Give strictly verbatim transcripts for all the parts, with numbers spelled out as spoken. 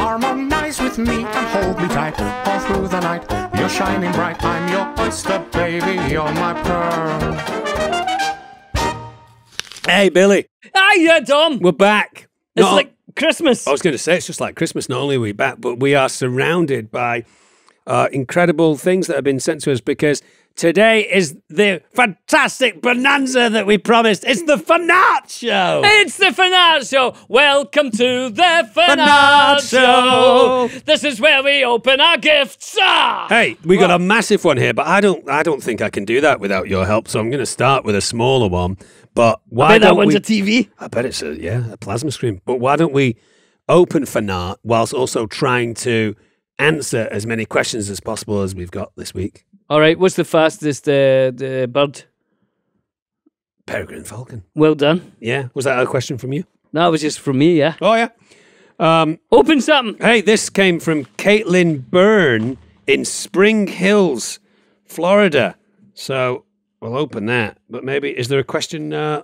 Harmonize with me and hold me tight all through the night. You're shining bright, I'm your oyster, baby, you're my pearl. Hey, Billy. Hiya, Dom. We're back. It's Not- like Christmas. I was going to say, it's just like Christmas. Not only are we back, but we are surrounded by uh, incredible things that have been sent to us because today is the fantastic bonanza that we promised. It's the Fanart Show. It's the Fanart Show. Welcome to the Fanart Show. This is where we open our gifts. Ah! Hey, we got a massive one here, but I don't I don't think I can do that without your help, so I'm going to start with a smaller one. But why I bet that don't one's we, a T V. I bet it's a, yeah, a plasma screen. But why don't we open Fanart whilst also trying to answer as many questions as possible as we've got this week? All right, what's the fastest uh, the bird? Peregrine falcon. Well done. Yeah, was that a question from you? No, it was just from me, yeah. Oh, yeah. Um, Open something. hey, this came from Caitlin Byrne in Spring Hills, Florida. So we'll open that. But maybe, is there a question uh,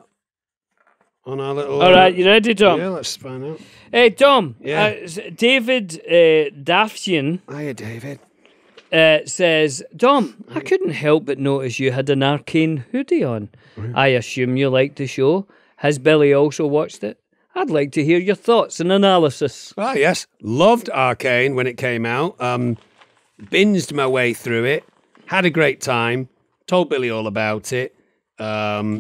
on our little... All right, you ready, Tom? Yeah, let's find out. Hey, Tom. Yeah. Uh, s- David uh, Daffian Hiya, David. uh, says, Dom, I couldn't help but notice you had an Arcane hoodie on. I assume you liked the show. Has Billy also watched it? I'd like to hear your thoughts and analysis. Ah, yes. Loved Arcane when it came out. Um, binged my way through it. Had a great time. Told Billy all about it. Um,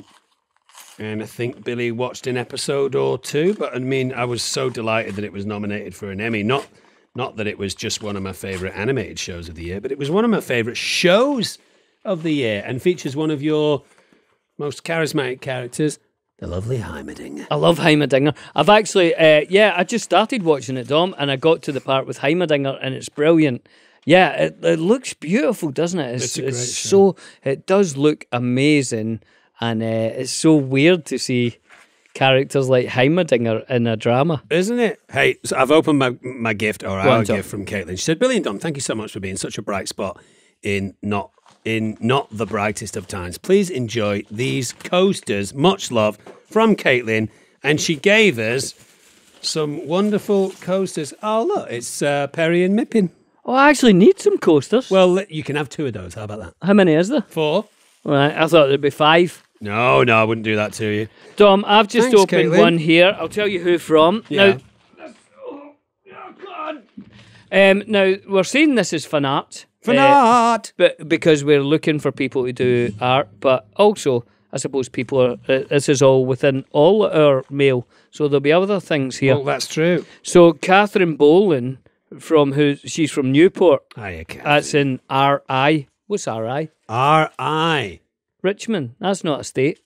and I think Billy watched an episode or two. But I mean, I was so delighted that it was nominated for an Emmy. Not, not that it was just one of my favourite animated shows of the year, but it was one of my favourite shows of the year and features one of your most charismatic characters, the lovely Heimerdinger. I love Heimerdinger. I've actually, uh, yeah, I just started watching it, Dom, and I got to the part with Heimerdinger, and it's brilliant. Yeah, it, it looks beautiful, doesn't it? It's, It's a great it's show. so, it does look amazing, and uh, it's so weird to see characters like Heimerdinger in a drama. Isn't it? Hey, so I've opened my, my gift, or our on, Tom. gift from Caitlin. She said, Billy and Dom, thank you so much for being such a bright spot in not in not the brightest of times. Please enjoy these coasters. Much love from Caitlin. And she gave us some wonderful coasters. Oh, look, it's uh, Perry and Mippin. Oh, I actually need some coasters. Well, you can have two of those. How about that? How many is there? Four? Right, I thought there'd be five. No, no, I wouldn't do that to you. Dom, I've just Thanks, opened Caitlin. one here. I'll tell you who from. Yeah. Now, oh, oh God. Um, now, we're seeing this as fan art. For uh, not. but because we're looking for people to do art, but also, I suppose people are, uh, this is all within all our mail, so there'll be other things here. Oh, that's true. So, Catherine Boland, from who, she's from Newport. Hiya, Kat. That's in R I. What's R I? R I. Richmond. That's not a state.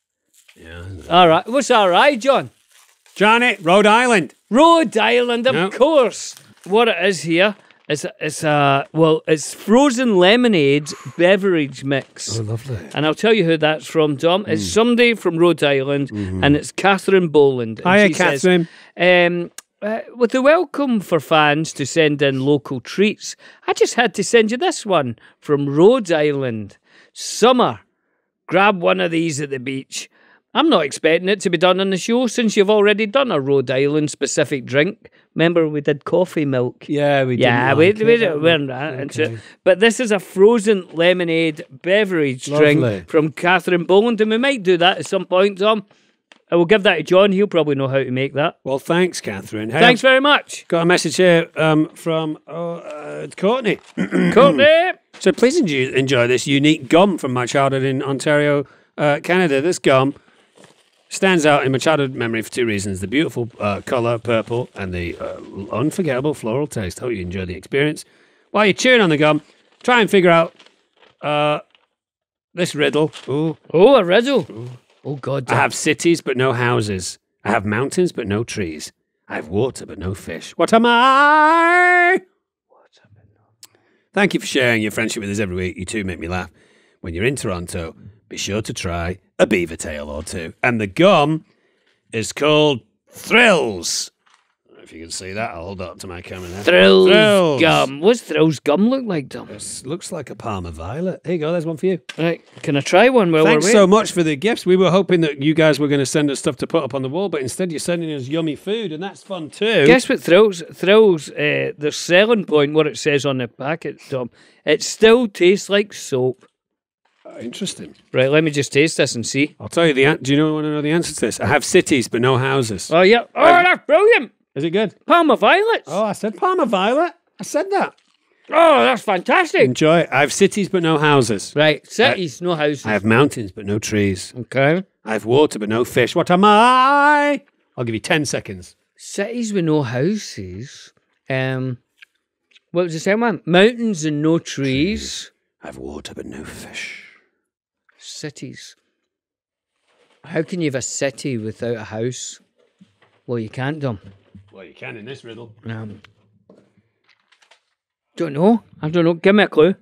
Yeah. All right. What's R I, John? Johnny, Rhode Island. Rhode Island, of Yep. course. What it is here is it's a well, it's frozen lemonade beverage mix. Oh, lovely. And I'll tell you who that's from, Dom. It's somebody from Rhode Island, and it's Catherine Boland. And Hiya, she says, Catherine. um, uh, with the welcome for fans to send in local treats, I just had to send you this one from Rhode Island. Summer. Grab one of these at the beach. I'm not expecting it to be done on the show since you've already done a Rhode Island specific drink. Remember we did coffee milk? Yeah, we did. Yeah, we, we, we weren't that into it. But this is a frozen lemonade beverage Lovely. drink from Catherine Boland, and we might do that at some point, Tom. I will give that to John. He'll probably know how to make that. Well, thanks, Catherine. Hey, Thanks very much. got a message here um, from uh, uh, Courtney. Courtney. So please enjoy, enjoy this unique gum from my childhood in Ontario, uh, Canada. This gum stands out in my childhood memory for two reasons. The beautiful uh, colour, purple, and the uh, unforgettable floral taste. Hope you enjoy the experience. While you're chewing on the gum, try and figure out uh, this riddle. Ooh. Oh, a riddle. Oh, God. I have cities but no houses. I have mountains but no trees. I have water but no fish. What am I? Thank you for sharing your friendship with us every week. You two make me laugh. When you're in Toronto, be sure to try a beaver tail or two. And the gum is called Thrills. If you can see that, I'll hold that up to my camera now. Thrills, Thrills. gum. What's Thrills gum look like, Dom? This looks like a Parma Violet. Here you go, there's one for you. Right, can I try one while Thanks we're so waiting? much for the gifts. We were hoping that you guys were going to send us stuff to put up on the wall, but instead you're sending us yummy food, and that's fun too. Guess what Thrills, Thrills, uh, the selling point, what it says on the packet, Dom, it still tastes like soap. Uh, interesting. Right, let me just taste this and see. I'll tell you the answer. Do you know, want to know the answer to this? I have cities, but no houses. Oh, yeah. Oh, that's brilliant. Is it good? Parma Violets. Oh, I said Parma Violet. I said that. Oh, that's fantastic. Enjoy it. I have cities, but no houses. Right, cities, no houses. I have mountains, but no trees. Okay. I have water, but no fish. What am I? I'll give you ten seconds. Cities with no houses. Um, what was the second one? Mountains and no trees. I have water, but no fish. Cities. How can you have a city without a house? Well, you can't, Dom. Well, you can in this riddle. Um, don't know. I don't know. Give me a clue.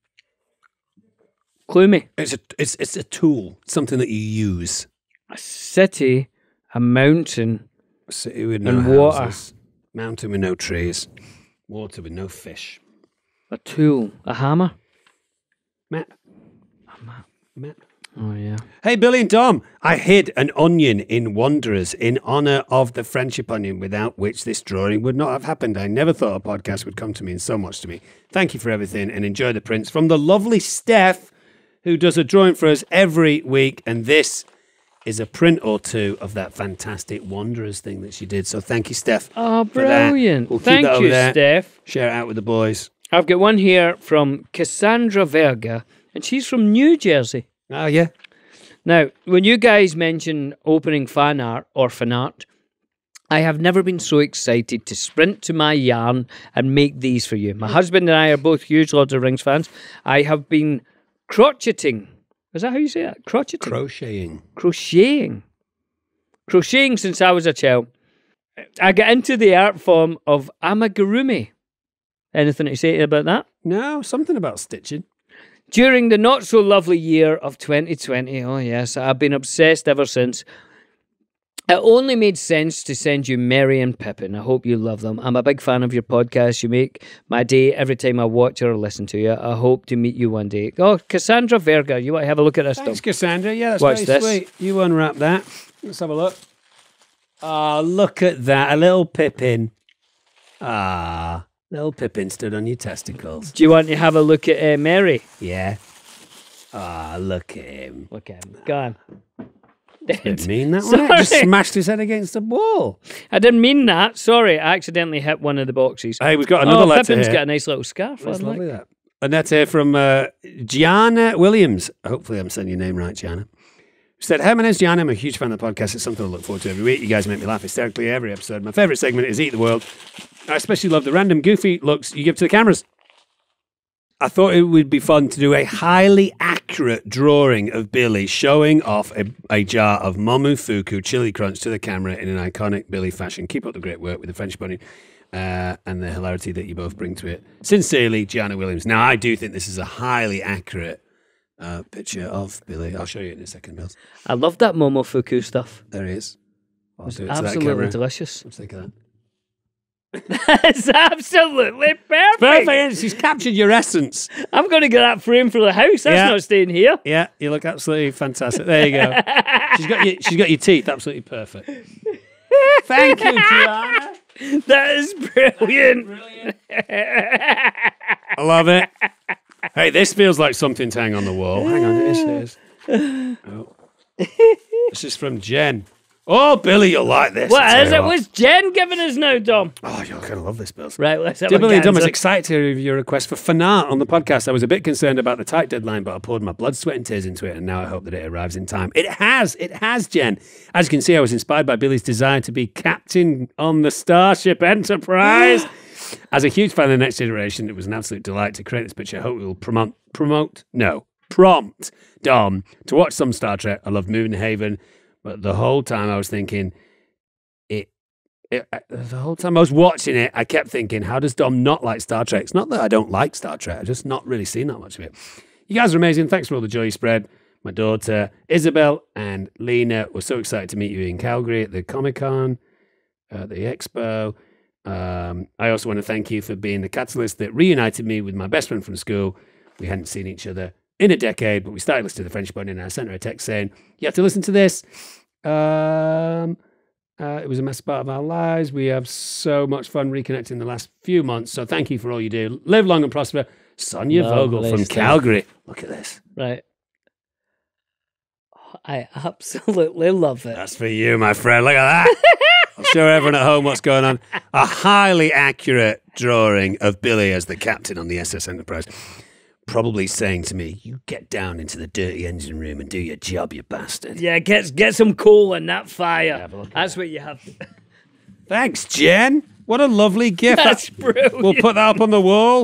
Clue me. It's a it's it's a tool, something that you use. A city, a mountain, A city with no and water. houses, mountain with no trees, water with no fish. A tool, a hammer. Map. A map. Map. Oh, yeah. Hey, Billy and Dom, I hid an onion in Wanderers in honour of the friendship onion, without which this drawing would not have happened. I never thought a podcast would come to mean so much to me. Thank you for everything and enjoy the prints from the lovely Steph, who does a drawing for us every week. And this is a print or two of that fantastic Wanderers thing that she did. So thank you, Steph. Oh, for that. brilliant. We'll keep Thank that over you, there. Steph. Share it out with the boys. I've got one here from Cassandra Verga, and she's from New Jersey. Oh, yeah. Now, when you guys mention opening fan art or fan art, I have never been so excited to sprint to my yarn and make these for you. My husband and I are both huge Lord of the Rings fans. I have been crocheting. Is that how you say that? Crocheting? Crocheting. Crocheting. Crocheting since I was a child. I got into the art form of amigurumi. Anything to say about that? No, something about stitching. During the not-so-lovely year of twenty twenty, oh yes, I've been obsessed ever since. It only made sense to send you Merry and Pippin. I hope you love them. I'm a big fan of your podcast. You make my day every time I watch or listen to you. I hope to meet you one day. Oh, Cassandra Verga, you want to have a look at this? Thanks, Dom? Cassandra. Yeah, that's Watch very this. sweet. You unwrap that. Let's have a look. Oh, look at that. A little Pippin. Ah, little Pippin stood on your testicles. Do you want to have a look at uh, Mary? Yeah. Ah, look at him. Look at him. Go on. Didn't mean that one. Just Sorry. smashed his head against the wall. I didn't mean that. Sorry, I accidentally hit one of the boxes. Hey, we've got another oh, letter Pippin's here. got a nice little scarf That's on. lovely, Like. that. And that's here from uh, Gianna Williams. Hopefully I'm saying your name right, Gianna. She said, "Hi, my name's Gianna. I'm a huge fan of the podcast. It's something I look forward to every week. You guys make me laugh hysterically every episode. My favourite segment is Eat the World. I especially love the random goofy looks you give to the cameras. I thought it would be fun to do a highly accurate drawing of Billy showing off a, a jar of Momofuku Chili Crunch to the camera in an iconic Billy fashion. Keep up the great work with the French bunny uh, and the hilarity that you both bring to it. Sincerely, Gianna Williams." Now, I do think this is a highly accurate uh, picture of Billy. I'll show you in a second, Bill. I love that Momofuku stuff. There he is. I'll It's do it to that absolutely camera. delicious. Let's take that. It's absolutely perfect. Perfect. She's captured your essence. I'm going to get that frame for the house. That's Yeah. not staying here. Yeah, you look absolutely fantastic. There you go. she's got your, she's got your teeth absolutely perfect. Thank you, Gianna. That is brilliant. Brilliant. I love it. Hey, this feels like something to hang on the wall. Hang on, it is. It is. Oh. This is from Jen. Oh, Billy, you'll like this. What I'll is tell it? you what. What's Jen giving us now, Dom? Oh, you're going to love this, Bill. Right, let's have Dear a Billy and Dom, I was gander. excited to hear your request for fan art on the podcast. I was a bit concerned about the tight deadline, but I poured my blood, sweat, and tears into it, and now I hope that it arrives in time. It has. It has, Jen. As you can see, I was inspired by Billy's desire to be captain on the Starship Enterprise. As a huge fan of the Next Generation, it was an absolute delight to create this picture. I hope it will promote, promote, no, prompt Dom to watch some Star Trek. I love Moon Haven, but the whole time I was thinking, it, it, the whole time I was watching it, I kept thinking, how does Dom not like Star Trek? It's not that I don't like Star Trek, I've just not really seen that much of it. You guys are amazing. Thanks for all the joy you spread. My daughter, Isabel, and Lena were so excited to meet you in Calgary at the Comic-Con, uh, the Expo. Um, I also want to thank you for being the catalyst that reunited me with my best friend from school. We hadn't seen each other in a decade, but we started listening to the French Bunny, and I sent her a text saying, you have to listen to this. Um, uh, it was a massive part of our lives. We have so much fun reconnecting the last few months, so thank you for all you do. Live long and prosper. Sonia Vogel from stuff. Calgary. Look at this. Right. I absolutely love it. That's for you, my friend. Look at that. I'll show everyone at home what's going on. A highly accurate drawing of Billy as the captain on the S S Enterprise. Probably saying to me, you get down into the dirty engine room and do your job, you bastard. Yeah, get, get some coal in that fire. Yeah, That's what you have to... Thanks, Jen. What a lovely gift. That's brilliant. We'll put that up on the wall.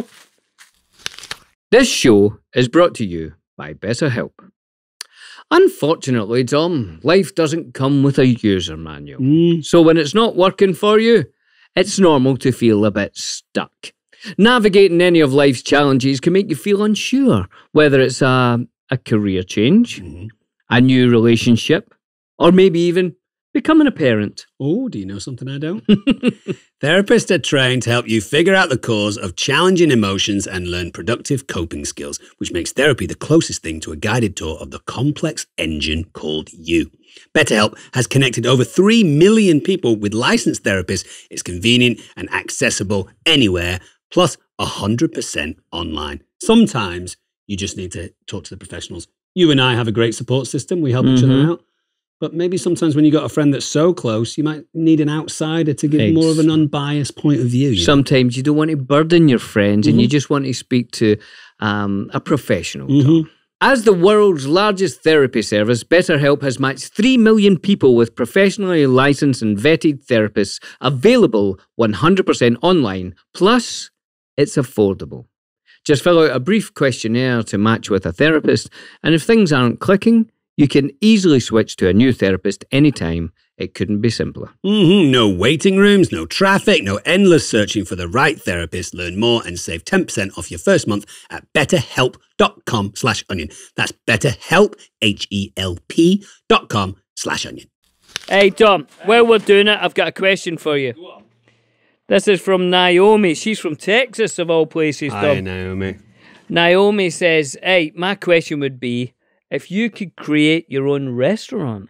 This show is brought to you by BetterHelp. Unfortunately, Tom, life doesn't come with a user manual. Mm. So when it's not working for you, it's normal to feel a bit stuck. Navigating any of life's challenges can make you feel unsure, whether it's a, a career change, Mm-hmm. a new relationship, or maybe even becoming a parent. Oh, do you know something I don't? Therapists are trained to help you figure out the cause of challenging emotions and learn productive coping skills, which makes therapy the closest thing to a guided tour of the complex engine called you. BetterHelp has connected over three million people with licensed therapists. It's convenient and accessible anywhere, plus one hundred percent online. Sometimes you just need to talk to the professionals. You and I have a great support system. We help mm-hmm. each other out. But maybe sometimes when you've got a friend that's so close, you might need an outsider to give Ex- more of an unbiased point of view. You Sometimes know? You don't want to burden your friends mm-hmm. and you just want to speak to um, a professional. Mm-hmm. As the world's largest therapy service, BetterHelp has matched three million people with professionally licensed and vetted therapists available one hundred percent online. Plus, it's affordable. Just fill out a brief questionnaire to match with a therapist, and if things aren't clicking, you can easily switch to a new therapist anytime. It couldn't be simpler. Mm-hmm. No waiting rooms, no traffic, no endless searching for the right therapist. Learn more and save ten percent off your first month at betterhelp.com slash onion. That's betterhelp, H E L P dot com slash onion. Hey, Tom, while we're doing it, I've got a question for you. This is from Naomi. She's from Texas, of all places, Tom. Hi, Naomi. Naomi says, hey, my question would be, if you could create your own restaurant,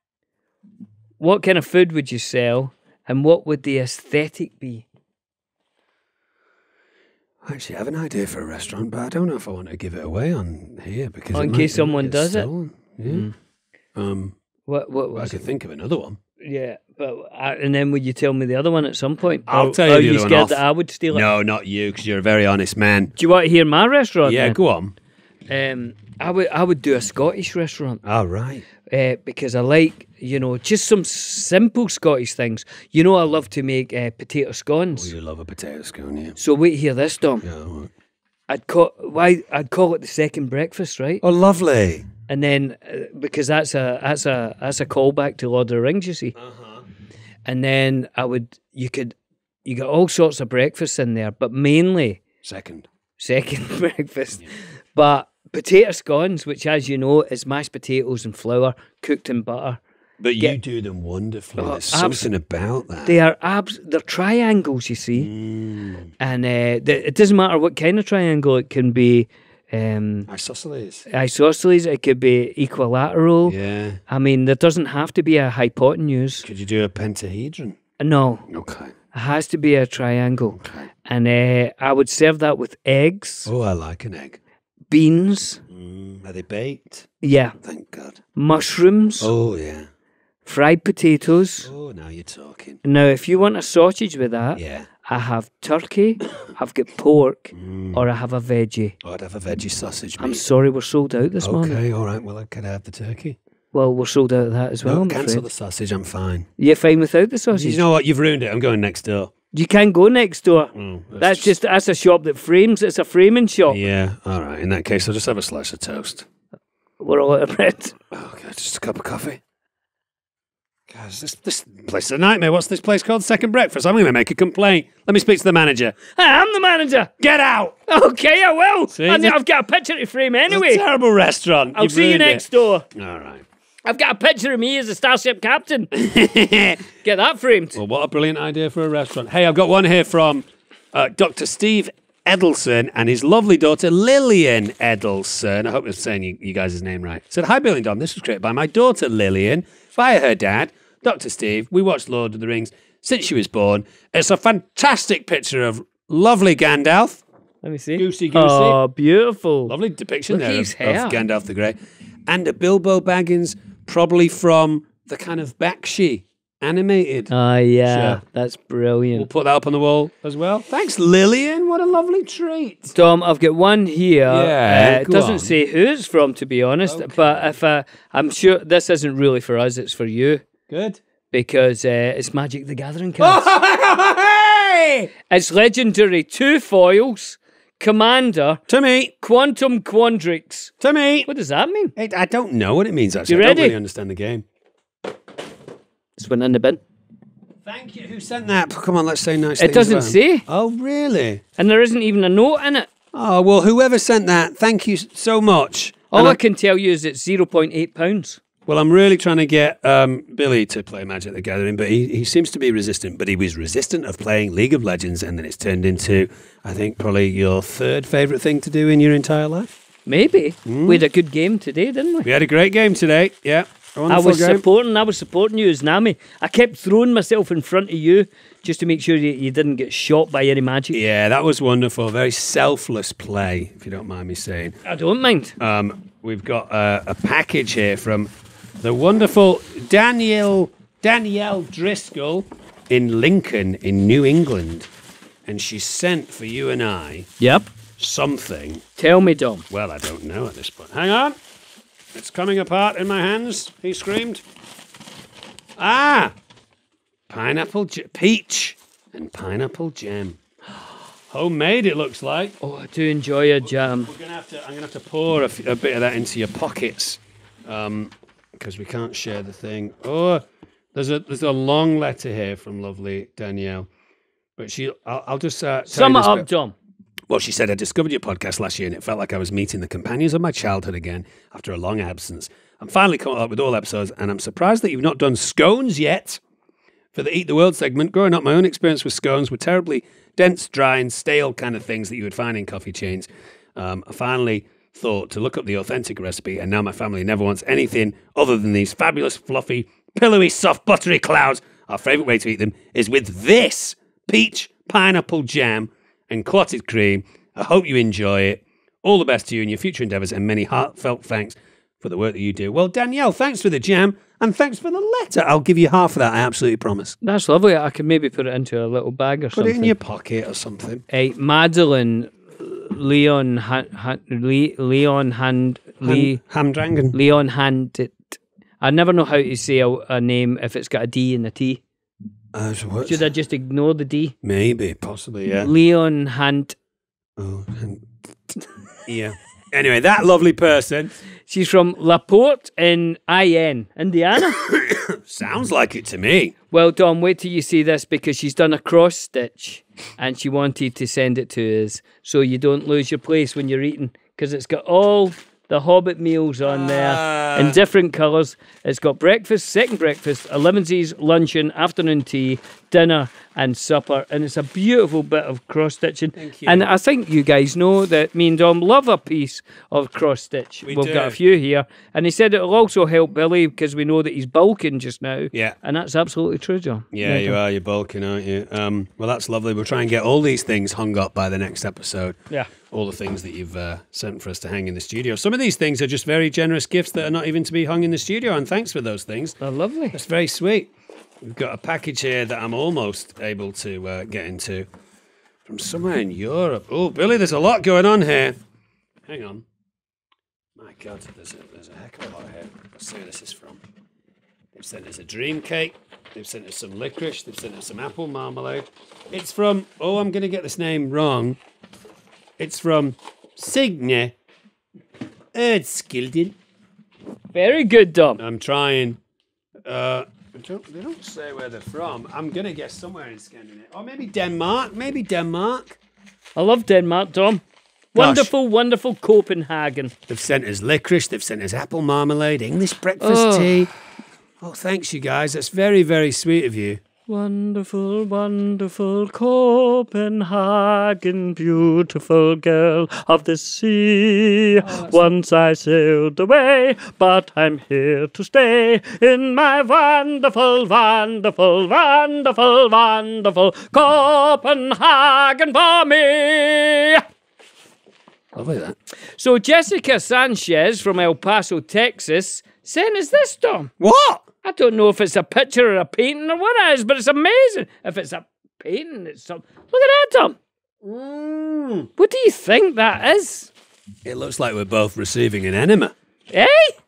what kind of food would you sell and what would the aesthetic be? I actually have an idea for a restaurant, but I don't know if I want to give it away on here because oh, in it case might, someone it does stolen. it. Yeah. Mm. Um, what, what well, I was could it? think of another one. Yeah, but I, and then would you tell me the other one at some point? I'll or, tell you Are the you other one scared off. that I would steal it? No, not you, because you're a very honest man. Do you want to hear my restaurant? Yeah, then? go on. Um, I would I would do a Scottish restaurant. All right. Uh, because I like, you know, just some simple Scottish things. You know, I love to make uh, potato Oh, scones. you love a potato scone, yeah. So wait, hear this, Dom. Yeah. all right. I'd call why I'd call it the second breakfast, right? Oh, lovely. And then uh, because that's a that's a that's a callback to Lord of the Rings, you see. Uh-huh. And then I would you could you got all sorts of breakfasts in there, but mainly Second. second breakfast. Yeah. But potato scones, which as you know is mashed potatoes and flour cooked in butter. But Get- you do them wonderfully. Oh, There's abs- something about that. They are abs. They're triangles, you see, Mm. and uh, th- it doesn't matter what kind of triangle. It can be um, Isosceles. isosceles. It could be equilateral. Yeah. I mean, there doesn't have to be a hypotenuse. Could you do a pentahedron? No, Okay. it has to be a triangle. Okay. And uh, I would serve that with eggs, Oh, I like an egg. beans, Mm. Are they baked? yeah, Thank God. mushrooms, Oh, yeah. fried potatoes. Oh, now you're talking. Now, if you want a sausage with that, Yeah. I have turkey, I've got pork, Mm. or I have a veggie. Oh, I'd have a veggie sausage meat. I'm sorry, we're sold out this morning. Okay, all right. Well, I could have the turkey. Well, we're sold out of that as well, No, I'm cancel afraid. the sausage. I'm fine. You're fine without the sausage? You know what? You've ruined it. I'm going next door. You can't go next door. Oh, That's just, that's a shop that frames. It's a framing shop. Yeah. All right. In that case, I'll just have a slice of toast. We're all out of bread. Okay, just a cup of coffee. Guys, this this place is a nightmare. What's this place called? Second breakfast. I'm going to make a complaint. Let me speak to the manager. Hey, I'm the manager. Get out! Okay, I will. See, And it's a- I've got a picture to frame It's anyway. a terrible restaurant. I'll You've see you ruined it. next door. All right. I've got a picture of me as a Starship captain. Get that framed. Well, what a brilliant idea for a restaurant. Hey, I've got one here from uh, Doctor Steve Edelson and his lovely daughter Lillian Edelson. I hope I'm saying you, you guys' name right. Said, hi, Billy and Dom. This was created by my daughter Lillian via her dad, Doctor Steve. We watched Lord of the Rings since she was born. It's a fantastic picture of lovely Gandalf. Let me see. Goosey goosey. Oh, beautiful. Lovely depiction Look there at of, his hair. of Gandalf the Grey. And a Bilbo Baggins, probably from the kind of Bakshi animated. Oh, yeah. Sure. That's brilliant. We'll put that up on the wall as well. Thanks, Lillian. What a lovely treat. Tom, I've got one here. Yeah, uh, it go doesn't on. say who it's from, to be honest. Okay. But if uh, I'm sure this isn't really for us, it's for you. Good. Because uh, it's Magic the Gathering cards. Hey! It's legendary. Two foils, Commander, To me. Quantum Quandrix. To me. What does that mean? Hey, I don't know what it means, actually. You I don't ready? really understand the game. This one in the bin. Thank you. Who sent that? Come on, let's say nice It things doesn't about him. say. Oh, really? And there isn't even a note in it. Oh, well, whoever sent that, thank you so much. All And I I'm- can tell you is it's zero point eight pounds. Well, I'm really trying to get um, Billy to play Magic the Gathering, but he, he seems to be resistant. But he was resistant of playing League of Legends, and then it's turned into, I think, probably your third favourite thing to do in your entire life. Maybe. Hmm? We had a good game today, didn't we? We had a great game today, yeah. A I wonderful was game. supporting. I was supporting you as Nami. I kept throwing myself in front of you just to make sure you, you didn't get shot by any magic. Yeah, that was wonderful. Very selfless play, if you don't mind me saying. I don't mind. Um, we've got uh, a package here from the wonderful Danielle Danielle Driscoll in Lincoln, in New England, and she sent for you and I Yep. something. Tell me, Dom. Well, I don't know at this point. Hang on, it's coming apart in my hands. He screamed. Ah, pineapple, j- peach, and pineapple jam. Homemade, it looks like. Oh, I do enjoy a jam. We're gonna have to. I'm gonna have to pour a, f- a bit of that into your pockets, um, because we can't share the thing. Oh, there's a there's a long letter here from lovely Danielle, but she. I'll, I'll just uh, tell Sum you it this up, bit. Dom. Well, she said, I discovered your podcast last year and it felt like I was meeting the companions of my childhood again after a long absence. I'm finally caught up with all episodes and I'm surprised that you've not done scones yet. For the Eat the World segment, growing up, my own experience with scones were terribly dense, dry and stale kind of things that you would find in coffee chains. Um, I finally thought to look up the authentic recipe and now my family never wants anything other than these fabulous, fluffy, pillowy, soft, buttery clouds. Our favourite way to eat them is with this peach pineapple jam and clotted cream. I hope you enjoy it. All the best to you in your future endeavours and many heartfelt thanks for the work that you do. Well, Danielle, thanks for the jam and thanks for the letter. I'll give you half of that, I absolutely promise. That's lovely. I can maybe put it into a little bag or Put something. it in your pocket or something. Hey, Madeline Leon Han, Han, Le, Leon Hand Le, Ham, Hamdrangen. Leon Hand. I never know how to say a, a name if it's got a D and a T. Uh, so what's- Should I just ignore the D? Maybe, possibly, yeah. Leon Hand. Oh, and- yeah. Anyway, that lovely person. She's from LaPorte in I N, Indiana. Sounds like it to me. Well, Dom, wait till you see this because she's done a cross stitch and she wanted to send it to us so you don't lose your place when you're eating because it's got all the Hobbit meals on there in different colours. It's got breakfast, second breakfast, elevensies, luncheon, afternoon tea, dinner and supper. And it's a beautiful bit of cross-stitching. Thank you. And I think you guys know that me and Dom love a piece of cross-stitch. We We've do. got a few here. And he said it'll also help Billy because we know that he's bulking just now. Yeah. And that's absolutely true, Dom. Yeah, you are. You're bulking, aren't you? Um, well, that's lovely. We'll try and get all these things hung up by the next episode. Yeah. All the things that you've uh, sent for us to hang in the studio. Some of these things are just very generous gifts that are not even to be hung in the studio, and thanks for those things. They're lovely. That's very sweet. We've got a package here that I'm almost able to uh, get into from somewhere in Europe. Oh, Billy, there's a lot going on here. Hang on. My God, there's a, there's a heck of a lot here. Let's see where this is from. They've sent us a dream cake. They've sent us some licorice. They've sent us some apple marmalade. It's from, oh, I'm going to get this name wrong. It's from Signe Erdskilden. Very good, Dom. I'm trying. Uh, I don't, they don't say where they're from. I'm going to guess somewhere in Scandinavia. Or maybe Denmark. Maybe Denmark. I love Denmark, Dom. Wonderful, wonderful Copenhagen. They've sent us licorice. They've sent us apple marmalade, English breakfast Oh. tea. Oh, thanks, you guys. That's very, very sweet of you. Wonderful, wonderful Copenhagen, beautiful girl of the sea. Once I sailed away, but I'm here to stay in my wonderful, wonderful, wonderful, wonderful Copenhagen for me. Lovely, that. So Jessica Sanchez from El Paso, Texas, sent us this, Tom. What? I don't know if it's a picture or a painting or what it is, but it's amazing. If it's a painting, it's some. Look at that, Tom. Mm. What do you think that is? It looks like we're both receiving an enema. Eh?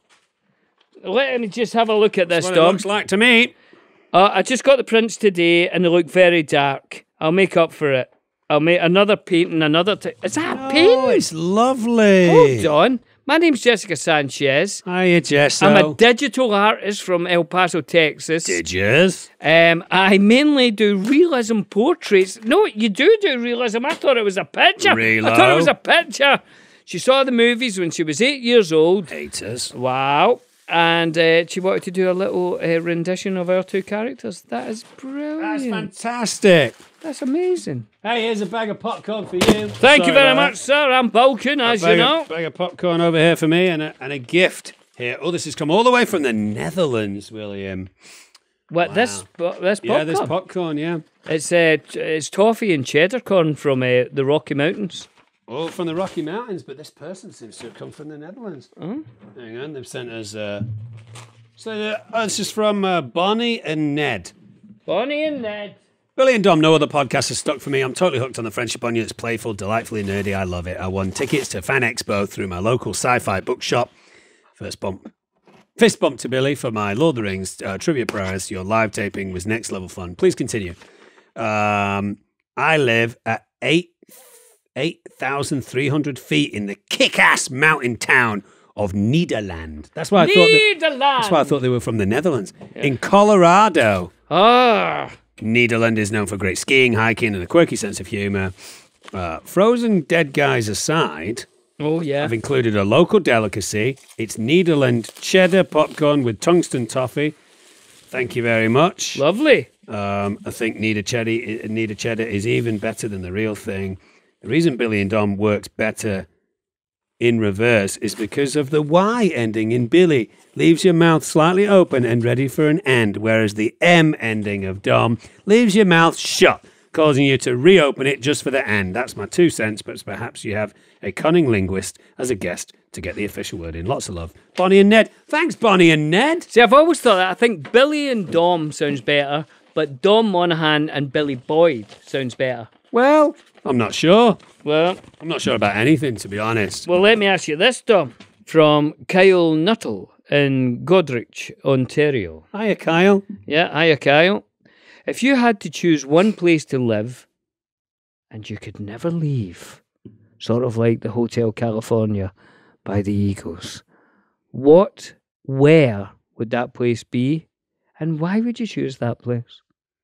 Let me just have a look at this, That's what it Tom. looks like to me. Uh, I just got the prints today, and they look very dark. I'll make up for it. I'll make another painting, another. T- is that a Oh, painting? it's lovely. Hold on. My name's Jessica Sanchez. Hiya, Jess. I'm a digital artist from El Paso, Texas. Did yous? Um, I mainly do realism portraits. No, you do do realism. I thought it was a picture. Relo. I thought it was a picture. She saw the movies when she was eight years old. Haters. Wow. And uh, she wanted to do a little uh, rendition of our two characters. That is brilliant. That's fantastic. That's amazing. Hey, here's a bag of popcorn for you. Thank Sorry you very about much, sir. I'm bulking, that. as bag you know. Of, bag of popcorn over here for me and a, and a gift here. Oh, this has come all the way from the Netherlands, William. What, this, po- this popcorn? Yeah, this popcorn, yeah. It's, uh, t- it's toffee and cheddar corn from uh, the Rocky Mountains. Oh, from the Rocky Mountains, but this person seems to have come from the Netherlands. Oh. Hang on, they've sent us... Uh, so uh, oh, this is from uh, Bonnie and Ned. Bonnie and Ned. Billy and Dom, no other podcast has stuck for me. I'm totally hooked on the friendship on you. It's playful, delightfully nerdy. I love it. I won tickets to Fan Expo through my local sci-fi bookshop. First bump. Fist bump to Billy for my Lord of the Rings uh, trivia prize. Your live taping was next level fun. Please continue. Um, I live at eight eight thousand three hundred feet in the kick-ass mountain town of Nederland. That's why I thought. That, Nederland. that's why I thought they were from the Netherlands. In Colorado. Ah. Nederland is known for great skiing, hiking, and a quirky sense of humour. Uh, frozen dead guys aside, Oh, yeah. I've included a local delicacy. It's Nederland cheddar popcorn with tungsten toffee. Thank you very much. Lovely. Um, I think Neder cheddar, Neder cheddar is even better than the real thing. The reason Billy and Dom works better in reverse is because of the Y ending in Billy. Leaves your mouth slightly open and ready for an end, whereas the M ending of Dom leaves your mouth shut, causing you to reopen it just for the end. That's my two cents, but perhaps you have a cunning linguist as a guest to get the official word in. Lots of love. Bonnie and Ned. Thanks, Bonnie and Ned. See, I've always thought that. I think Billy and Dom sounds better, but Dom Monahan and Billy Boyd sounds better. Well, I'm not sure. Well, I'm not sure about anything, to be honest. well, let me ask you this, Dom. From Kyle Nuttall in Godrich, Ontario. Hiya, Kyle. Yeah, hiya, Kyle. If you had to choose one place to live and you could never leave, sort of like the Hotel California by the Eagles, what, where would that place be? And why would you choose that place?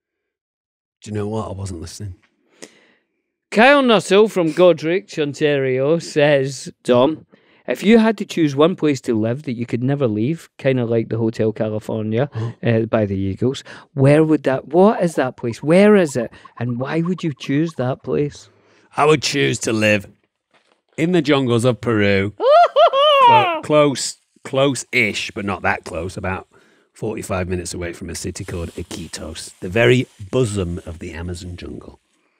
Do you know what? I wasn't listening. Kyle Nuttall from Godrich, Ontario says, Dom, if you had to choose one place to live that you could never leave, kind of like the Hotel California uh, by the Eagles, where would that, what is that place? Where is it? And why would you choose that place? I would choose to live in the jungles of Peru. Clo- close, close-ish, but not that close, about forty-five minutes away from a city called Iquitos, the very bosom of the Amazon jungle.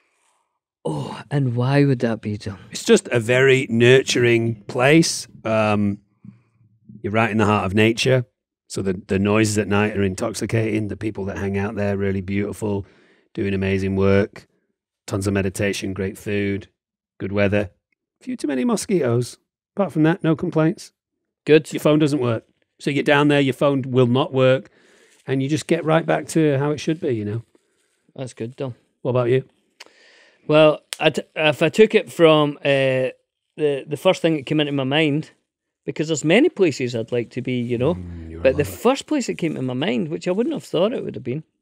Oh, and why would that be, Dom? It's just a very nurturing place. Um, you're right in the heart of nature. So the, the noises at night are intoxicating. The people that hang out there are really beautiful, doing amazing work. Tons of meditation, great food, good weather. A few too many mosquitoes. Apart from that, no complaints. Good. Your phone doesn't work. So you're down there, your phone will not work. And you just get right back to how it should be, you know. That's good, Dom. What about you? Well, I t- if I took it from uh, the the first thing that came into my mind, because there's many places I'd like to be, you know, Mm, but the first place that came to my mind, which I wouldn't have thought it would have been,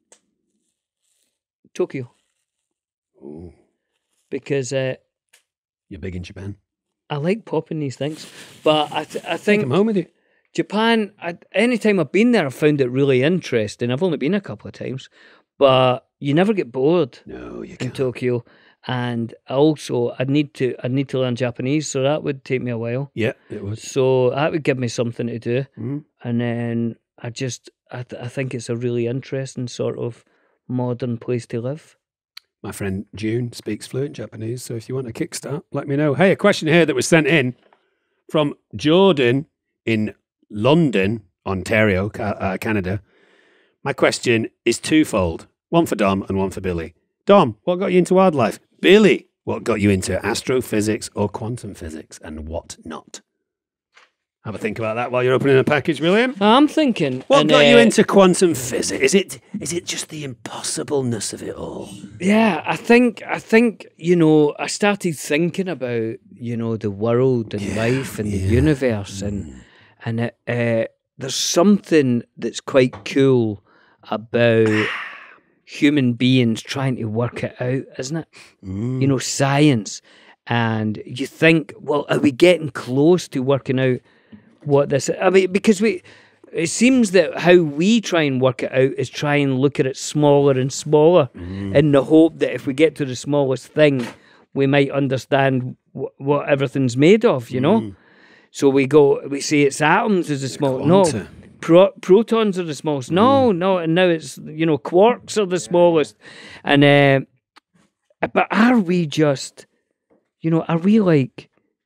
Tokyo. Ooh, Because, uh, you're big in Japan. I like popping these things, but I th- I Take think them home with you. Japan. I, anytime I've been there, I've found it really interesting. I've only been a couple of times, but you never get bored No, you in can't. Tokyo. And also, I'd need to I'd need to learn Japanese, so that would take me a while. Yeah, it was. So that would give me something to do, Mm. and then I just I th- I think it's a really interesting sort of modern place to live. My friend June speaks fluent Japanese, so if you want a kickstart, let me know. Hey, a question here that was sent in from Jordan in London, Ontario, Ca- uh, Canada. My question is twofold, one for Dom and one for Billy. Dom, what got you into wildlife? Billy, what got you into astrophysics or quantum physics and what not? Have a think about that while you're opening a package, William. I'm thinking. What and, got you uh, into quantum physics? Is it is it just the impossibleness of it all? Yeah, I think I think you know I started thinking about you know the world and life and the universe and and it, uh, there's something that's quite cool about human beings trying to work it out, isn't it? You know, science, and you think, well, are we getting close to working out what this? I mean, because we. It seems that how we try and work it out is try and look at it smaller and smaller in the hope that if we get to the smallest thing, we might understand wh- what everything's made of, you know? So we go, we say it's atoms is the small. No, Quanta. pro- protons are the smallest. No, no, and now it's, you know, quarks are the smallest. And, uh, but are we just, you know, are we like,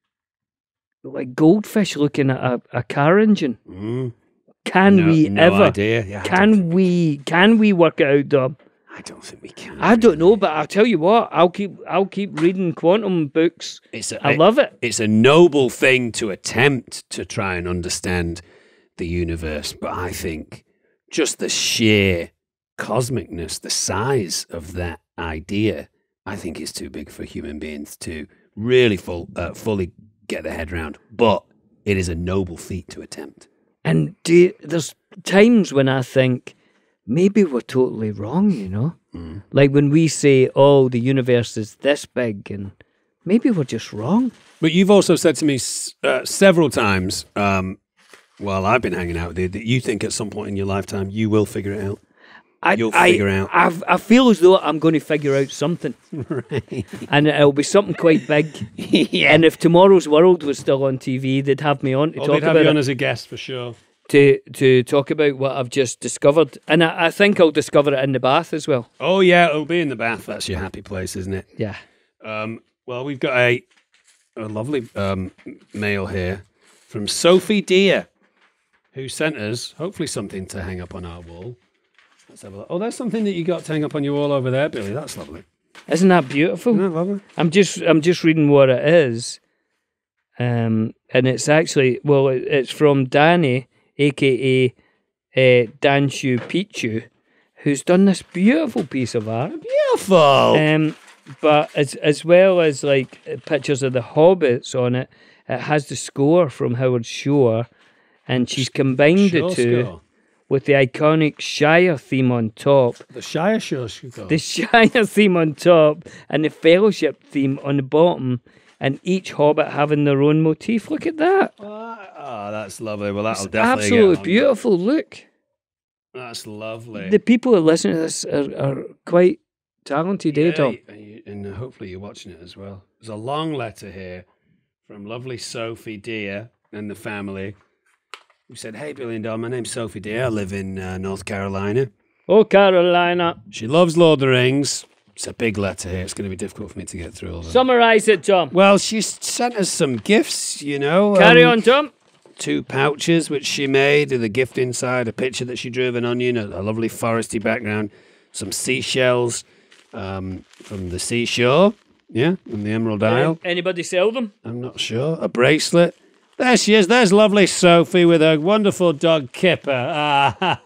like goldfish looking at a, a car engine? Mm. Can no, we no ever? idea. Yeah, I don't Can think- we? Can we work it out, Dom? I don't think we can. I don't know, but I'll tell you what. I'll keep. I'll keep reading quantum books. It's a, I love it. It's a noble thing to attempt to try and understand the universe, but I think just the sheer cosmicness, the size of that idea, I think is too big for human beings to really full, uh, fully get their head around. But it is a noble feat to attempt. And do you, there's times when I think maybe we're totally wrong. You know, Mm. like when we say, "Oh, the universe is this big," and maybe we're just wrong. But you've also said to me s- uh, several times um, while I've been hanging out with you that you think at some point in your lifetime you will figure it out. I, You'll I, figure out. I've, I feel as though I'm going to figure out something, Right. and it'll be something quite big. Yeah. And if Tomorrow's World was still on T V, they'd have me on to Oh, talk they'd have about you it. on as a guest for sure. to to talk about what I've just discovered, and I, I think I'll discover it in the bath as well. Oh yeah, it'll be in the bath. That's your happy place, isn't it? Yeah. Um, well, we've got a a lovely um, mail here from Sophie Deer, who sent us hopefully something to hang up on our wall. Let's have a look. Oh, there's something that you got to hang up on your wall over there, Billy. That's lovely. Isn't that beautiful? Isn't that lovely? I'm just I'm just reading what it is, um, and it's actually well, it, it's from Danny, aka uh, Danshu Pichu, who's done this beautiful piece of art. Beautiful. Um, but as as well as like pictures of the hobbits on it, it has the score from Howard Shore, and she's combined Sure the two score. with the iconic Shire theme on top, The Shire Sure score. the Shire theme on top, and the Fellowship theme on the bottom, and each hobbit having their own motif. Look at that! Oh, that's lovely. Well, that'll It's definitely absolutely get on. beautiful. Look, That's lovely. the people that listen to this are, are quite talented, eh, Yeah, Tom? and, you, and uh, hopefully you're watching it as well. There's a long letter here from lovely Sophie Deer and the family, who said, "Hey, Billy and Dom, my name's Sophie Deer. I live in uh, North Carolina. Oh, Carolina, She loves Lord of the Rings." It's a big letter here. It's going to be difficult for me to get through all of them. summarise it, Tom. Well, she's sent us some gifts, you know. Carry um, on, Tom. Two pouches which she made with a gift inside, a picture that she drew of an onion, a, a lovely foresty background, some seashells um, from the seashore, yeah, from the Emerald Isle. Anybody sell them? I'm not sure. A bracelet. There she is. There's lovely Sophie with her wonderful dog Kipper. Ah,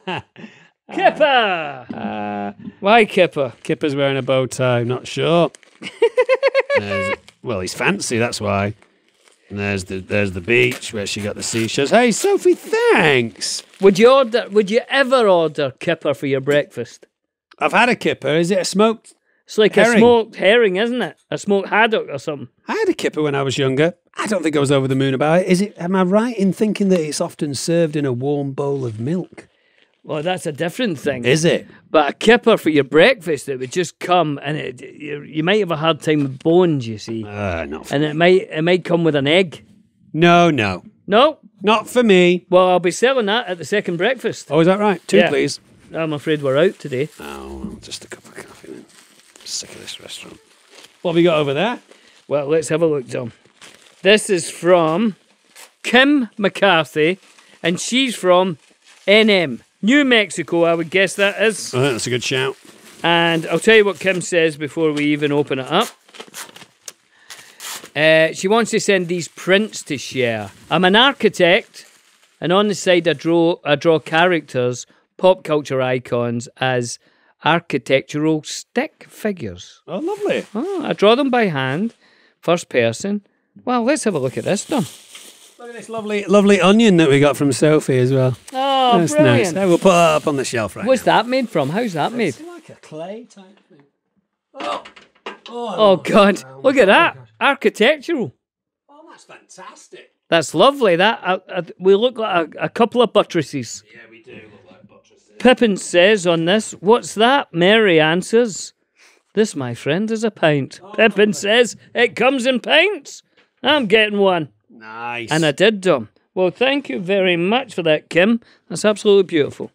Kipper! uh, Why Kipper? Kipper's wearing a bow tie. Not sure. There's- well, he's fancy. That's why. And there's the there's the beach where she got the seashells. Hey, Sophie, thanks. Would you order? Would you ever order Kipper for your breakfast? I've had a kipper. Is it a smoked It's like Herring. a smoked herring, isn't it? A smoked haddock or something. I had a kipper when I was younger. I don't think I was over the moon about it. Is it? Am I right in thinking that it's often served in a warm bowl of milk? Well, that's a different thing. Is it? But a kipper for your breakfast, it would just come, and it, you, you might have a hard time with bones, you see. Uh, not for And me. it might it might come with an egg. No, no. No? Not for me. Well, I'll be selling that at the second breakfast. Oh, is that right? Two, Yeah. please. I'm afraid we're out today. Oh, well, just a cup of coffee then. Sick of this restaurant. What have we got over there? Well, let's have a look, Tom. This is from Kim McCarthy, and she's from N M, New Mexico, I would guess that is. Oh, that's a good shout. And I'll tell you what Kim says before we even open it up. Uh, she wants to send these prints to share. I'm an architect, and on the side I draw I draw characters, pop culture icons, as architectural stick figures. Oh, lovely. Oh, I draw them by hand, first person. Well, let's have a look at this, Tom. Look at this lovely, lovely onion that we got from Sophie as well. Oh, That's brilliant. nice. We'll put that up on the shelf right What's now. that made from? How's that made? It's like a clay type thing. Oh, Oh, God. Look at that. Architectural. Oh, that's fantastic. That's lovely. That uh, uh, we look like a, a couple of buttresses. Yeah, we do look like buttresses. Pippin says on this, what's that? Mary answers, this, my friend, is a pint. Pippin says, it comes in pints. I'm getting one. Nice. And I did, Dom. Well, thank you very much for that, Kim. That's absolutely beautiful.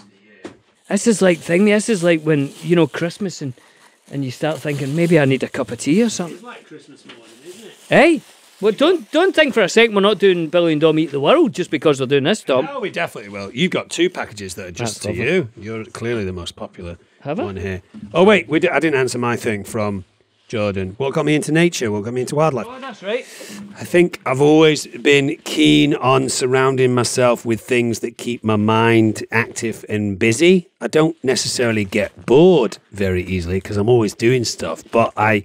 This is like thing. This is like when, you know, Christmas and, and you start thinking, maybe I need a cup of tea or something. It's like Christmas morning, isn't it? Hey, well, don't don't think for a second we're not doing Billy and Dom Eat the World just because they're doing this, Dom. Oh, we definitely will. You've got two packages that are just That's to you. You're clearly the most popular Have I? one here. Oh, wait. We di- I didn't answer my thing from Jordan. What got me into nature? What got me into wildlife? Oh, that's right. I think I've always been keen on surrounding myself with things that keep my mind active and busy. I don't necessarily get bored very easily because I'm always doing stuff, but I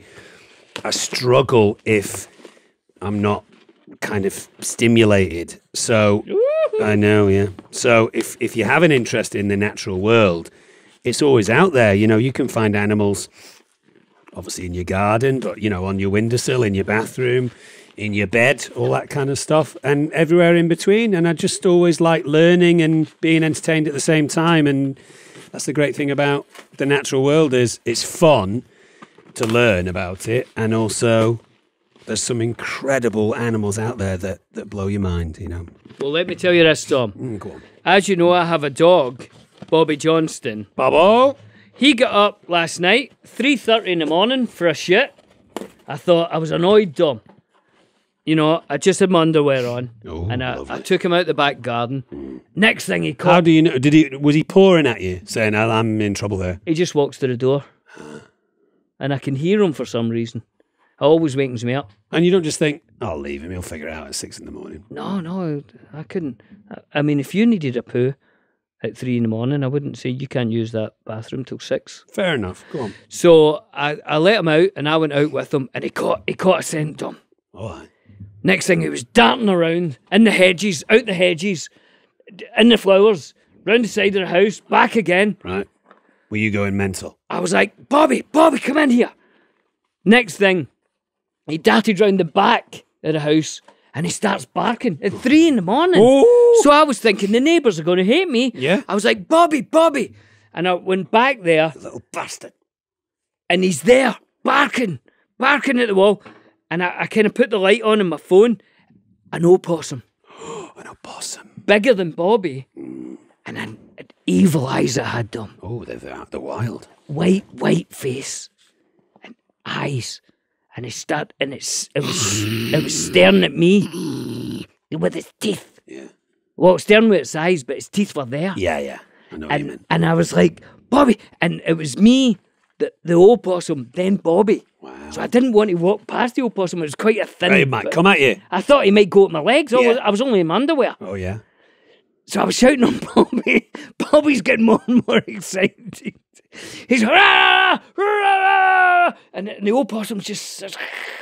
I struggle if I'm not kind of stimulated. So I know, yeah. So if if you have an interest in the natural world, it's always out there. You know, you can find animals obviously in your garden, but, you know, on your windowsill, in your bathroom, in your bed, all that kind of stuff, and everywhere in between. And I just always like learning and being entertained at the same time. And that's the great thing about the natural world is it's fun to learn about it. And also there's some incredible animals out there that, that blow your mind, you know. Well, let me tell you this, Tom. Mm, go on. As you know, I have a dog, Bobby Johnston. Bobo! He got up last night, three thirty in the morning, for a shit. I thought I was annoyed, Dom. You know, I just had my underwear on, Oh, and I, lovely. I took him out the back garden. Next thing he How caught, do you know? Did he? Was he pouring at you, saying, "I'm in trouble there"? he just walks to the door, and I can hear him for some reason. It always wakens me up. And you don't just think, "I'll leave him. He'll figure it out at six in the morning." No, no, I couldn't. I, I mean, if you needed a poo at three in the morning, I wouldn't say you can't use that bathroom till six. Fair enough. Go on. So I, I let him out, and I went out with him, and he caught he caught a scent, Dom. All right. Next thing, he was darting around in the hedges, out the hedges, in the flowers, round the side of the house, back again. Right. Were you going mental? I was like, Bobby, Bobby, come in here. Next thing, he darted round the back of the house and he starts barking at three in the morning. Oh. So I was thinking the neighbours are going to hate me. Yeah. I was like, Bobby, Bobby. And I went back there Little bastard. and he's there, barking, barking at the wall. And I, I kind of put the light on in my phone. An opossum, An opossum. bigger than Bobby, and an, an evil eyes it had, Dom. Oh, they're out the wild. White, white face and eyes. And it start and it's it was it was staring at me with its teeth. Yeah. Well, staring with its eyes, but its teeth were there. Yeah, yeah. I know what you And meant. and I was like, Bobby, and it was me, the the opossum, then Bobby. Wow. So I didn't want to walk past the opossum. It was quite a thin. He might come at you. I thought he might go at my legs. I Yeah. was- I was only in my underwear. Oh, yeah. So I was shouting on Bobby. Bobby's getting more and more excited. He's rah, rah, and the opossum just says,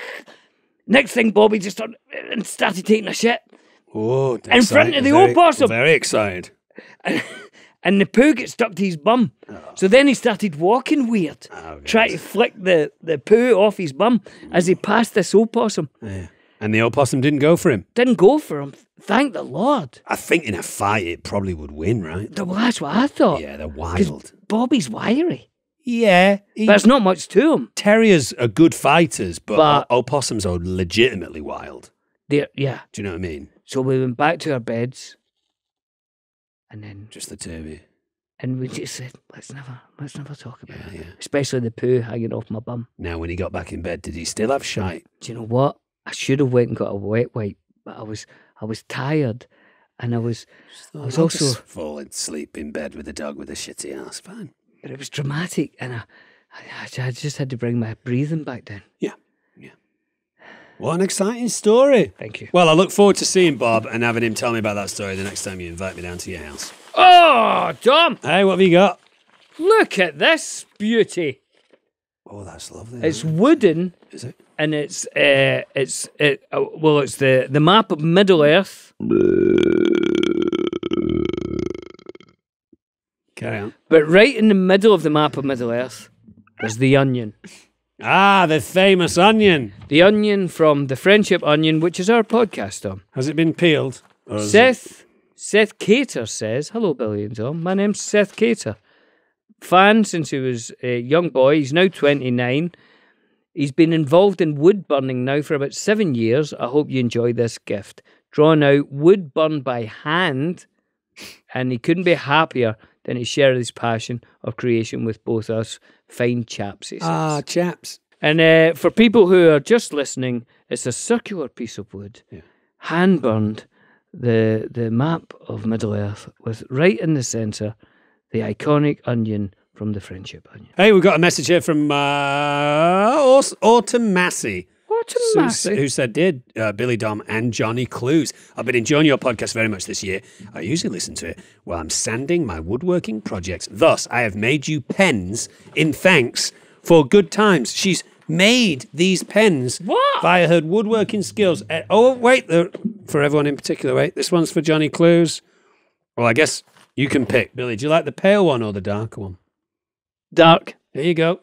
next thing Bobby just started, and started taking a shit. Oh, In front of the very, opossum. Very excited. And, and the poo got stuck to his bum. Oh. So then he started walking weird, oh, trying to flick the, the poo off his bum as he passed this opossum. Yeah. And the opossum didn't go for him? Didn't go for him. Thank the Lord. I think in a fight it probably would win, right? Well, that's what I thought. Yeah, they're wild. Bobby's wiry. Yeah. He, but there's not much to him. Terriers are good fighters, but, but opossums are legitimately wild. They're, yeah. Do you know what I mean? So we went back to our beds. And then... Just the two of you. And we just said, let's never, let's never talk about yeah, it. Yeah. Especially the poo hanging off my bum. Now, when he got back in bed, did he still have shite? Do you know what? I should have went and got a wet wipe, but I was, I was tired, and I was, I was I'll also just fall asleep in bed with a dog with a shitty ass. Fine. But it was dramatic, and I, I, I just had to bring my breathing back down. Yeah, yeah. What an exciting story. Thank you. Well, I look forward to seeing Bob and having him tell me about that story the next time you invite me down to your house. Oh, Tom! Hey, what have you got? Look at this beauty. Oh, that's lovely. It's wooden. Is it? And it's uh, it's it. Uh, well, it's the the map of Middle Earth. Carry on. But right in the middle of the map of Middle Earth, there's the onion. Ah, the famous onion. The onion from the Friendship Onion, which is our podcast, Tom. Has it been peeled? Seth, it... Seth Cater says, hello, Billy and Tom. My name's Seth Cater. Fan since he was a young boy. He's now twenty-nine. He's been involved in wood burning now for about seven years. I hope you enjoy this gift. Drawn out wood burned by hand, and he couldn't be happier than to share his passion of creation with both us fine chaps, he says. Ah, chaps. And uh, for people who are just listening, it's a circular piece of wood, yeah. hand burned, the the map of Middle Earth, with right in the centre, the iconic onion from the Friendship Onion. Hey, we've got a message here from uh, Autumn Massey. Autumn Massey. Who said, did uh, Billy Dom and Johnny Clues. I've been enjoying your podcast very much this year. I usually listen to it while I'm sanding my woodworking projects. Thus, I have made you pens in thanks for good times. She's made these pens what? via her woodworking skills. Uh, oh, wait, for everyone in particular, wait. This one's for Johnny Clues. Well, I guess you can pick. Billy, do you like the pale one or the darker one? Dark. Here you go.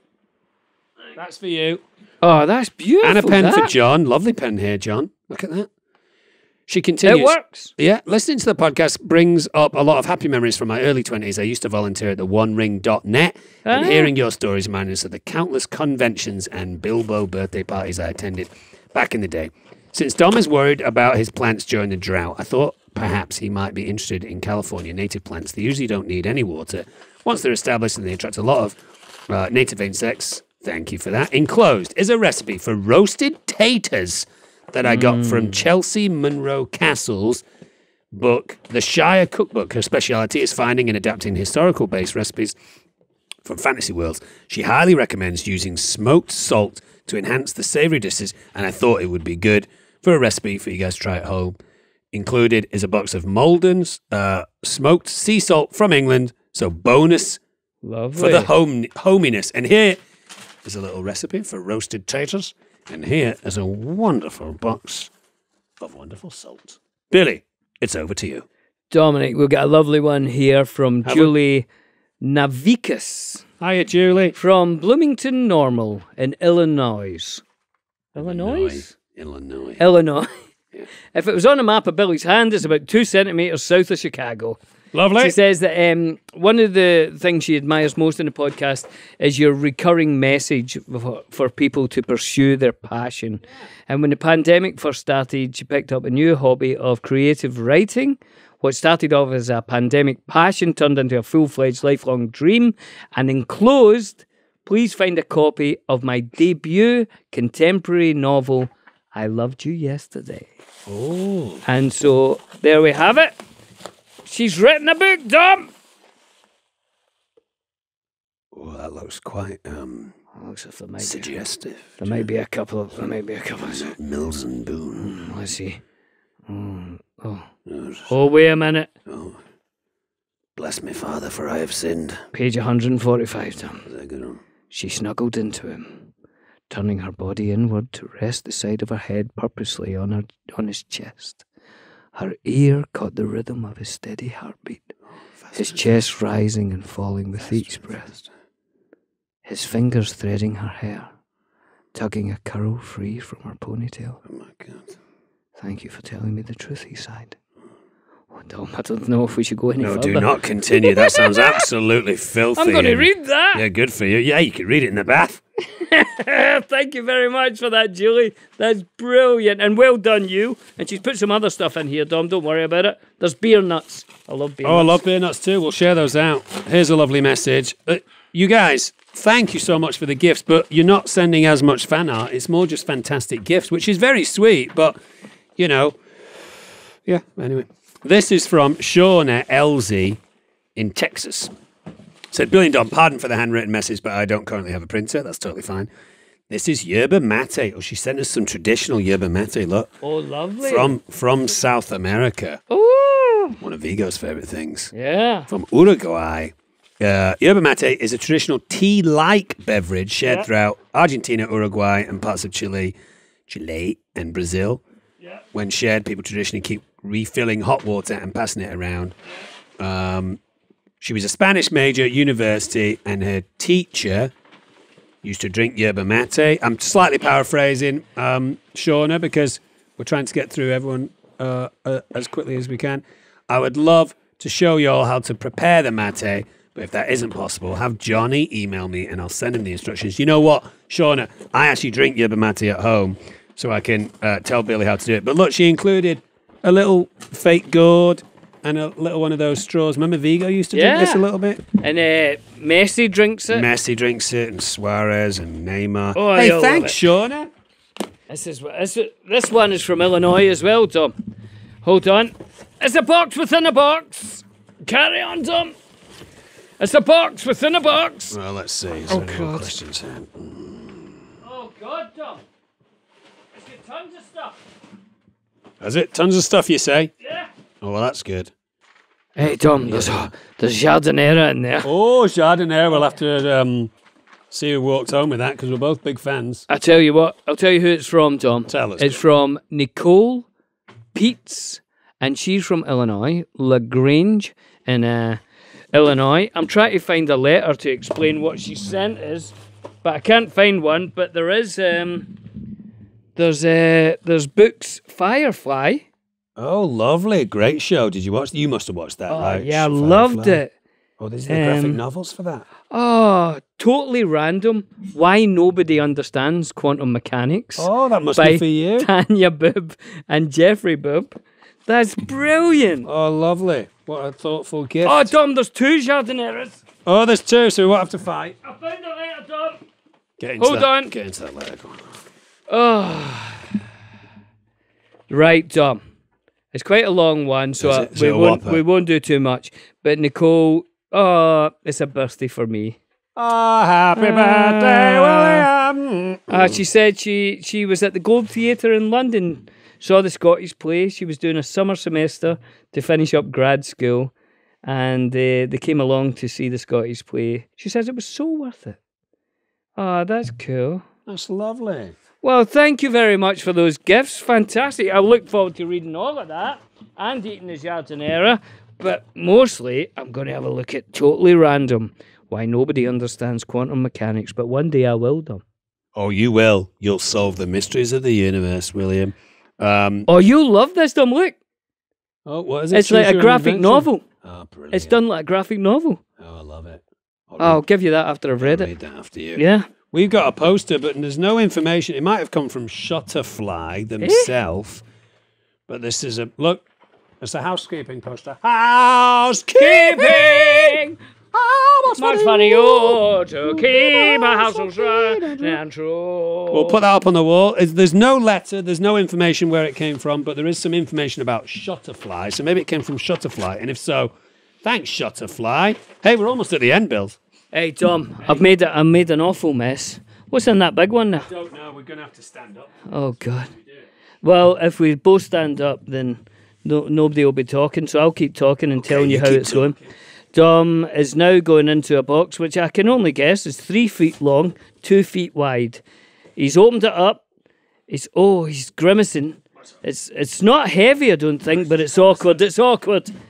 That's for you. Oh, that's beautiful. And a pen that. for John. Lovely pen here, John. Look at that. She continues. It works. Yeah, listening to the podcast brings up a lot of happy memories from my early twenties. I used to volunteer at the one ring dot net, ah. and hearing your stories reminded us of the countless conventions and Bilbo birthday parties I attended back in the day. Since Dom is worried about his plants during the drought, I thought perhaps he might be interested in California native plants. They usually don't need any water. Once they're established, and they attract a lot of uh, native insects. Thank you for that. Enclosed is a recipe for roasted taters that I got mm. from Chelsea Munro Castle's book, The Shire Cookbook. Her speciality is finding and adapting historical-based recipes from fantasy worlds. She highly recommends using smoked salt to enhance the savoury dishes, and I thought it would be good for a recipe for you guys to try at home. Included is a box of Malden's uh, smoked sea salt from England, so bonus Lovely. for the home hominess. And here is a little recipe for roasted taters, and here is a wonderful box of wonderful salt. Billy, it's over to you. Dominic, we've got a lovely one here from Have Julie we? Navikas. Hiya, Julie. From Bloomington Normal in Illinois. Illinois? Illinois. Illinois. Yeah. If it was on a map of Billy's hand, it's about two centimetres south of Chicago. Lovely. She says that um, one of the things she admires most in the podcast is your recurring message for, for people to pursue their passion. And when the pandemic first started, she picked up a new hobby of creative writing. What started off as a pandemic passion turned into a full-fledged lifelong dream. And enclosed, please find a copy of my debut contemporary novel, I Loved You Yesterday. Oh. And so there we have it. She's written a book, Dom. Oh, that looks quite um looks like there might suggestive. Be, there might be a couple of there might be a couple of Mills and Boone. Mm, let's see. Oh, oh. Oh, oh, wait a minute. Oh. Bless me, Father, for I have sinned. Page one hundred forty-five, Tom. Is that a good one? She snuggled into him, turning her body inward to rest the side of her head purposely on her on his chest. Her ear caught the rhythm of his steady heartbeat. his chest rising and falling with each breath, his fingers threading her hair, tugging a curl free from her ponytail. Oh my God. Thank you for telling me the truth, he sighed. Oh, Dom, I don't know if we should go any No, further. do not continue. That sounds absolutely filthy. I'm going to and- read that. Yeah, good for you. Yeah, you could read it in the bath. Thank you very much for that, Julie. That's brilliant. And well done, you. And she's put some other stuff in here, Dom. Don't worry about it. There's beer nuts. I love beer Oh, I nuts. love beer nuts too. We'll share those out. Here's a lovely message. Uh, you guys, thank you so much for the gifts, but you're not sending as much fan art. It's more just fantastic gifts, which is very sweet, but, you know, yeah, anyway. This is from Shauna Elsie in Texas. Said, Billy and Dom, pardon for the handwritten message, but I don't currently have a printer. That's totally fine. This is yerba mate. Oh, she sent us some traditional yerba mate. Look. Oh, lovely. From from South America. Oh, One of Vigo's favourite things. yeah. From Uruguay. Uh, yerba mate is a traditional tea-like beverage shared Yeah. throughout Argentina, Uruguay, and parts of Chile, Chile and Brazil. Yeah. When shared, people traditionally keep refilling hot water and passing it around. Um, she was a Spanish major at university, and her teacher used to drink yerba mate. I'm slightly paraphrasing um, Shauna because we're trying to get through everyone uh, uh, as quickly as we can. I would love to show you all how to prepare the mate, but if that isn't possible, have Johnny email me and I'll send him the instructions. You know what, Shauna? I actually drink yerba mate at home, so I can uh, tell Billy how to do it. But look, she included a little fake gourd and a little one of those straws. Remember Vigo used to drink this a Yeah. little bit? And uh, Messi drinks it. Messi drinks it, and Suarez and Neymar. Oh, hey, you'll thanks, love Shauna. This is this, this one is from Illinois as well, Tom. Hold on. It's a box within a box. Carry on, Tom. It's a box within a box. Well, let's see. Is Oh, there any more God. questions here? Oh, God, Tom. It's got tons of stuff. Has it? Tons of stuff, you say? Yeah. Oh, well, that's good. Hey, Tom, there's, there's Jardinera in there. Oh, Chardonnay. We'll have to um, see who walked home with that because we're both big fans. I tell you what, I'll tell you who it's from, Tom. Tell us. It's from Nicole Peets, and she's from Illinois, LaGrange in uh, Illinois. I'm trying to find a letter to explain what she sent us, but I can't find one. But there is, um, there's uh, there's books Firefly. Oh, lovely. Great show. Did you watch? You must have watched that, Oh right? yeah, I Firefly. loved it. Oh, these are the graphic Um, novels for that. Oh, totally random. Why nobody understands quantum mechanics. Oh, that must by be for you. Tanya Bibb and Jeffrey Bibb. That's brilliant. Oh, lovely. What a thoughtful gift. Oh, Tom, there's two Jardineras. Oh, there's two, so we won't have to fight. I found a letter, Tom. Get into Hold that, on. Get into that letter. Go on. Oh. Right, Tom. It's quite a long one, so Is I- it- is we it a won't whopper? we won't do too much. But Nicole, oh, it's a birthday for me. Oh, happy birthday, William. Uh, she said she she was at the Globe Theatre in London, saw the Scottish play. She was doing a summer semester to finish up grad school, and uh, they came along to see the Scottish play. She says it was so worth it. Oh, that's cool. That's lovely. Well, thank you very much for those gifts. Fantastic. I look forward to reading all of that and eating the Jardinera. But mostly, I'm going to have a look at Totally Random. Why nobody understands quantum mechanics, but one day I will, Dom. Oh, you will. You'll solve the mysteries of the universe, William. Um, Oh, you'll love this, Dom. Look. oh, what is it? It's like Choose a your own graphic adventure? novel. Oh, brilliant. It's done like a graphic novel. Oh, I love it. I'll I'll read, give you that after I've read I'll it. read that after you. Yeah. We've got a poster, but there's no information. It might have come from Shutterfly themselves. But this is a look. It's a housekeeping poster. Housekeeping. Keeping much funny oh, to keep a house so strong and true. We'll put that up on the wall. It's- There's no letter. There's no information where it came from, but there is some information about Shutterfly. So maybe it came from Shutterfly. And if so, thanks, Shutterfly. Hey, we're almost at the end, Bill. Hey Tom, I've made it. I made an awful mess. What's in that big one now? Don't know. We're going to have to stand up. Oh God. Well, if we both stand up, then no, nobody will be talking. So I'll keep talking and telling you, you how keep it's going. Dom is now going into a box which I can only guess is three feet long, two feet wide. He's opened it up. He's oh, he's grimacing. It's it's not heavy, I don't think, but it's awkward. It's awkward.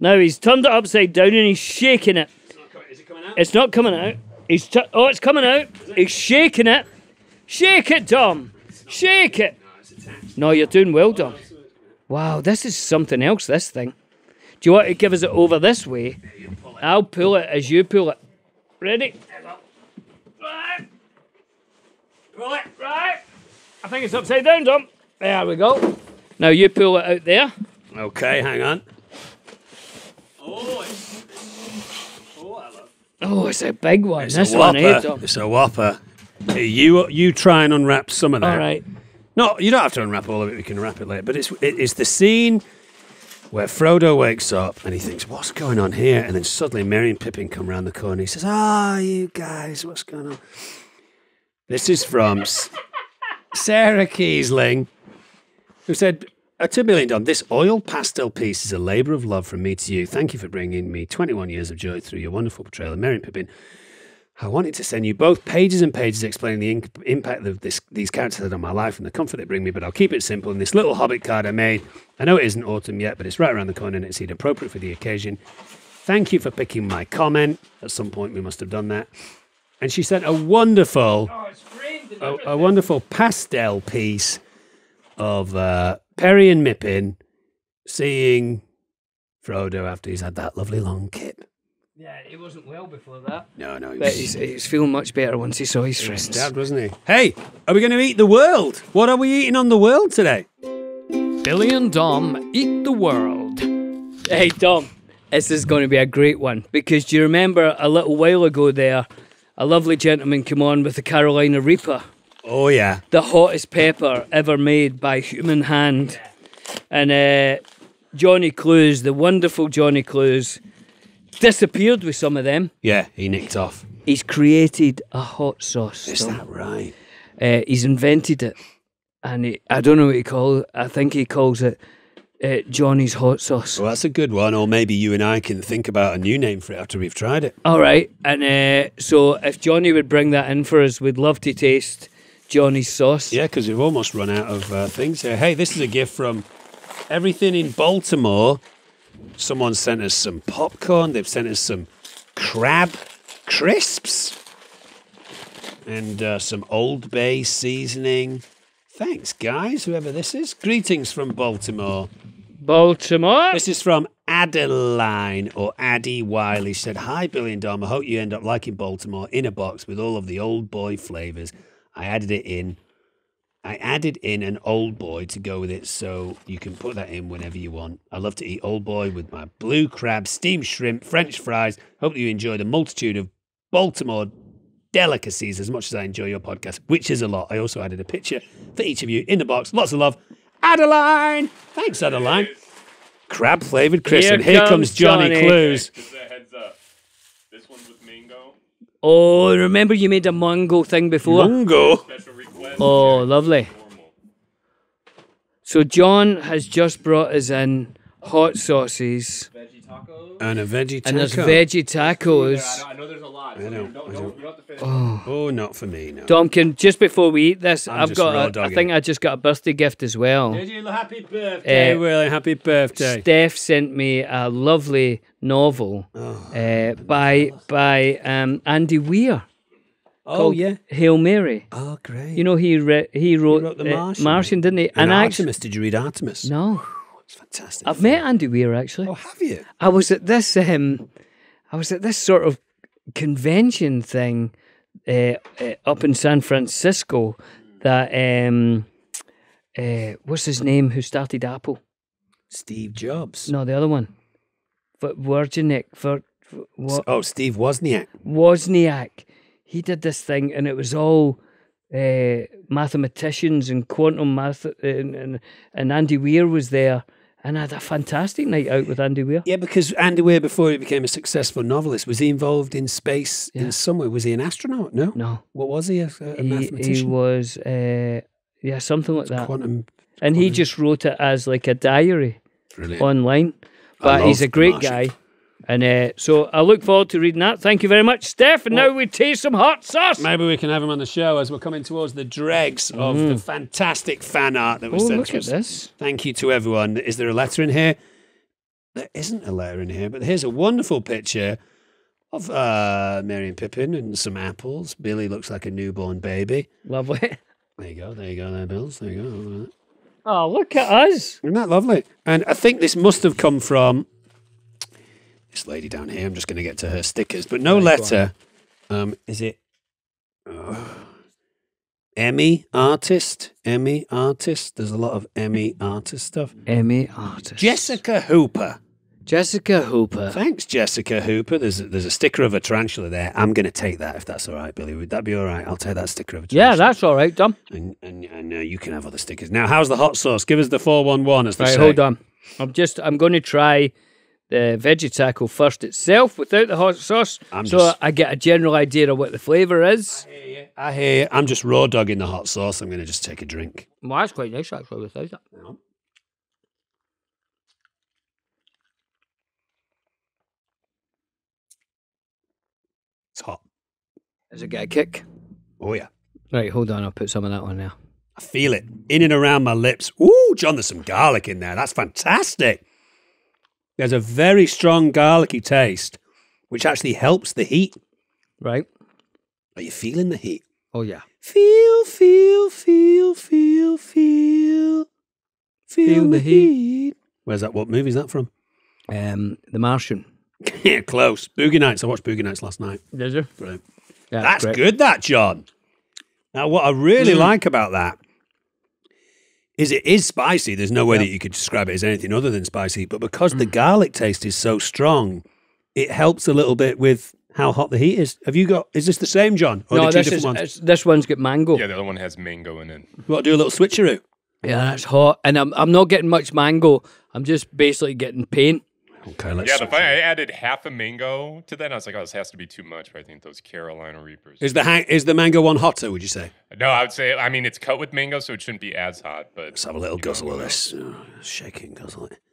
Now he's turned it upside down and he's shaking it. It's not coming, is it coming out? It's not coming out. He's t- oh, it's coming out. He's shaking it. Shake it, Dom. Shake it. No, it's attached. No, you're doing well, Dom. Wow, this is something else, this thing. Do you want to give us it over this way? I'll pull it as you pull it. Ready? Right. Pull it. Right. I think it's upside down, Dom. There we go. Now you pull it out there. Okay, hang on. Oh, it's, oh, I love Oh, it's a big one. It's this a one, eh, whopper. Dom? It's a whopper. Hey, you you try and unwrap some of that. All right. No, you don't have to unwrap all of it. We can wrap it later. But it's it, it's the scene where Frodo wakes up and he thinks, "What's going on here?" And then suddenly Merry and Pippin come around the corner. He says, "Ah, you guys, what's going on?" This is from S- Sarah Kiesling, who said, uh, two billion Don, this oil pastel piece is a labour of love from me to you. Thank you for bringing me twenty-one years of joy through your wonderful portrayal of Merry and Pippin. I wanted to send you both pages and pages explaining the in- impact that this, these characters had on my life and the comfort they bring me, but I'll keep it simple. In this little Hobbit card I made, I know it isn't autumn yet, but it's right around the corner and it's indeed appropriate for the occasion. Thank you for picking my comment. At some point we must have done that. And she sent a wonderful, Oh, it's framed and a, everything. a wonderful pastel piece of uh, Perry and Mippin seeing Frodo after he's had that lovely long kip. Yeah, he wasn't well before that. No, no, he But was he's, he's feeling much better once he saw his he was friends. stabbed, wasn't he? Hey, are we going to eat the world? What are we eating on the world today? Billy and Dom eat the world. Hey, Dom, this is going to be a great one because do you remember a little while ago there, a lovely gentleman came on with the Carolina Reaper, Oh, yeah. the hottest pepper ever made by human hand. And uh, Johnny Clues, the wonderful Johnny Clues, disappeared with some of them. Yeah, he nicked off. He's created a hot sauce. Is Dom. that right? Uh, he's invented it, and he, I don't know what he calls it. I think he calls it uh, Johnny's hot sauce. Well, that's a good one. Or maybe you and I can think about a new name for it after we've tried it. All right, and uh, so if Johnny would bring that in for us, we'd love to taste Johnny's sauce. Yeah, because we've almost run out of uh, things here. Hey, this is a gift from Everything in Baltimore. Someone sent us some popcorn. They've sent us some crab crisps and uh, some Old Bay seasoning. Thanks, guys, whoever this is. Greetings from Baltimore. Baltimore. This is from Adeline or Addie Wiley. She said, "Hi, Billy and Dom. I hope you end up liking Baltimore in a box with all of the Old Boy flavors. I added it in. I added in an Old Boy to go with it, so you can put that in whenever you want. I love to eat Old Boy with my blue crab, steamed shrimp, French fries. Hope you enjoy the multitude of Baltimore delicacies as much as I enjoy your podcast, which is a lot. I also added a picture for each of you in the box. Lots of love. Adeline!" Thanks, Adeline. Crab flavored crisp. Here And here comes comes Johnny, Johnny. Clues. Just a heads up. This one's with mango. Oh, remember you made a mango thing before? Mungo. Special request. Oh, lovely. Normal. So John has just brought us in hot sauces, Veggie tacos. And a veggie taco. and there's veggie tacos. I, know, I know there's a lot. So I know, you don't, I don't, don't. you don't have to finish. Oh, not for me, no. Dom, can just before we eat this, I'm I've just raw got. A, I dogging think it. I just got a birthday gift as well. Did you? Happy birthday, Uh, Willie. Happy birthday. Steph sent me a lovely novel Oh. uh, by by um, Andy Weir Oh, called yeah. Hail Mary. Oh, great. You know he re- he wrote, wrote The uh, Martian. Martian, didn't he? and actually, Artemis. Did you read Artemis? no, It's fantastic. I've met Andy Weir actually. Oh, have you? I was at this um, I was at this sort of convention thing uh, uh, up in San Francisco. That um, uh, what's his name? Who started Apple? Steve Jobs. No, the other one. But Virginic for, for what? Oh, Steve Wozniak. Wozniak. He did this thing, and it was all uh, mathematicians and quantum math, and, and and Andy Weir was there, and I had a fantastic night out with Andy Weir. Yeah, because Andy Weir, before he became a successful novelist, was he involved in space Yeah. in some way? Was he an astronaut? No. No, What was he? A, a he, mathematician? he was, uh, yeah, something like that. Quantum. And he just wrote it as like a diary Brilliant. online. I But he's love a great Martian. guy. And uh, so I look forward to reading that. Thank you very much, Steph. And now we taste some hot sauce. Maybe we can have him on the show as we're coming towards the dregs of the fantastic fan art that was Oh, sent look to at us. this. Thank you to everyone. Is there a letter in here? there isn't a letter in here, but here's a wonderful picture of uh, Mary and Pippin and some apples. Billy looks like a newborn baby. Lovely. There you go. There you go. There, Bills. There you go. Oh, look at us. Isn't that lovely? And I think this must have come from this lady down here. I'm just going to get to her stickers, but no Right, letter. Um, is it uh, Emmy Artist? Emmy Artist? There's a lot of Emmy Artist stuff. Emmy Artist. Jessica Hooper. Jessica Hooper. Thanks, Jessica Hooper. There's a, there's a sticker of a tarantula there. I'm going to take that if that's all right, Billy. Would that be all right? I'll take that sticker of a tarantula. Yeah, that's all right, Tom. And, and, and uh, you can have other stickers. Now, how's the hot sauce? Give us the four one one, as they Right, say. hold on. I'm just, I'm going to try the veggie taco first itself without the hot sauce, I'm so just- I get a general idea of what the flavour is. I hear you. I'm just raw dogging the hot sauce. I'm going to just take a drink. Well, that's quite nice, actually, without that. It's hot. Does it get a kick? Oh, yeah. Right, hold on. I'll put some of that on there. I feel it in and around my lips. Ooh, John, there's some garlic in there. That's fantastic. There's a very strong garlicky taste, which actually helps the heat. Right. Are you feeling the heat? Oh, yeah. Feel, feel, feel, feel, feel, feel the heat. Where's that? What movie is that from? Um, The Martian. Yeah, close. Boogie Nights. I watched Boogie Nights last night. Did you? Brilliant. Yeah, That's great. good, that, John. Now, what I really Mm. like about that is it is spicy. There's no way Yeah. that you could describe it as anything other than spicy. But because the garlic taste is so strong, it helps a little bit with how hot the heat is. Have you got, is this the same, John? Or are No, they two this different is ones? it's- this one's got mango. Yeah, the other one has mango in it. You want to do a little switcheroo? Yeah, that's hot, and I'm I'm not getting much mango. I'm just basically getting pain. Okay, let's Yeah, the switch funny, it. I added half a mango to that, and I was like, oh, this has to be too much, but I think those Carolina Reapers. Is the, hang, is the mango one hotter, would you say? No, I would say, I mean, it's cut with mango, so it shouldn't be as hot, but... Let's have a little you know, guzzle of who this. Oh, shake it and guzzle it.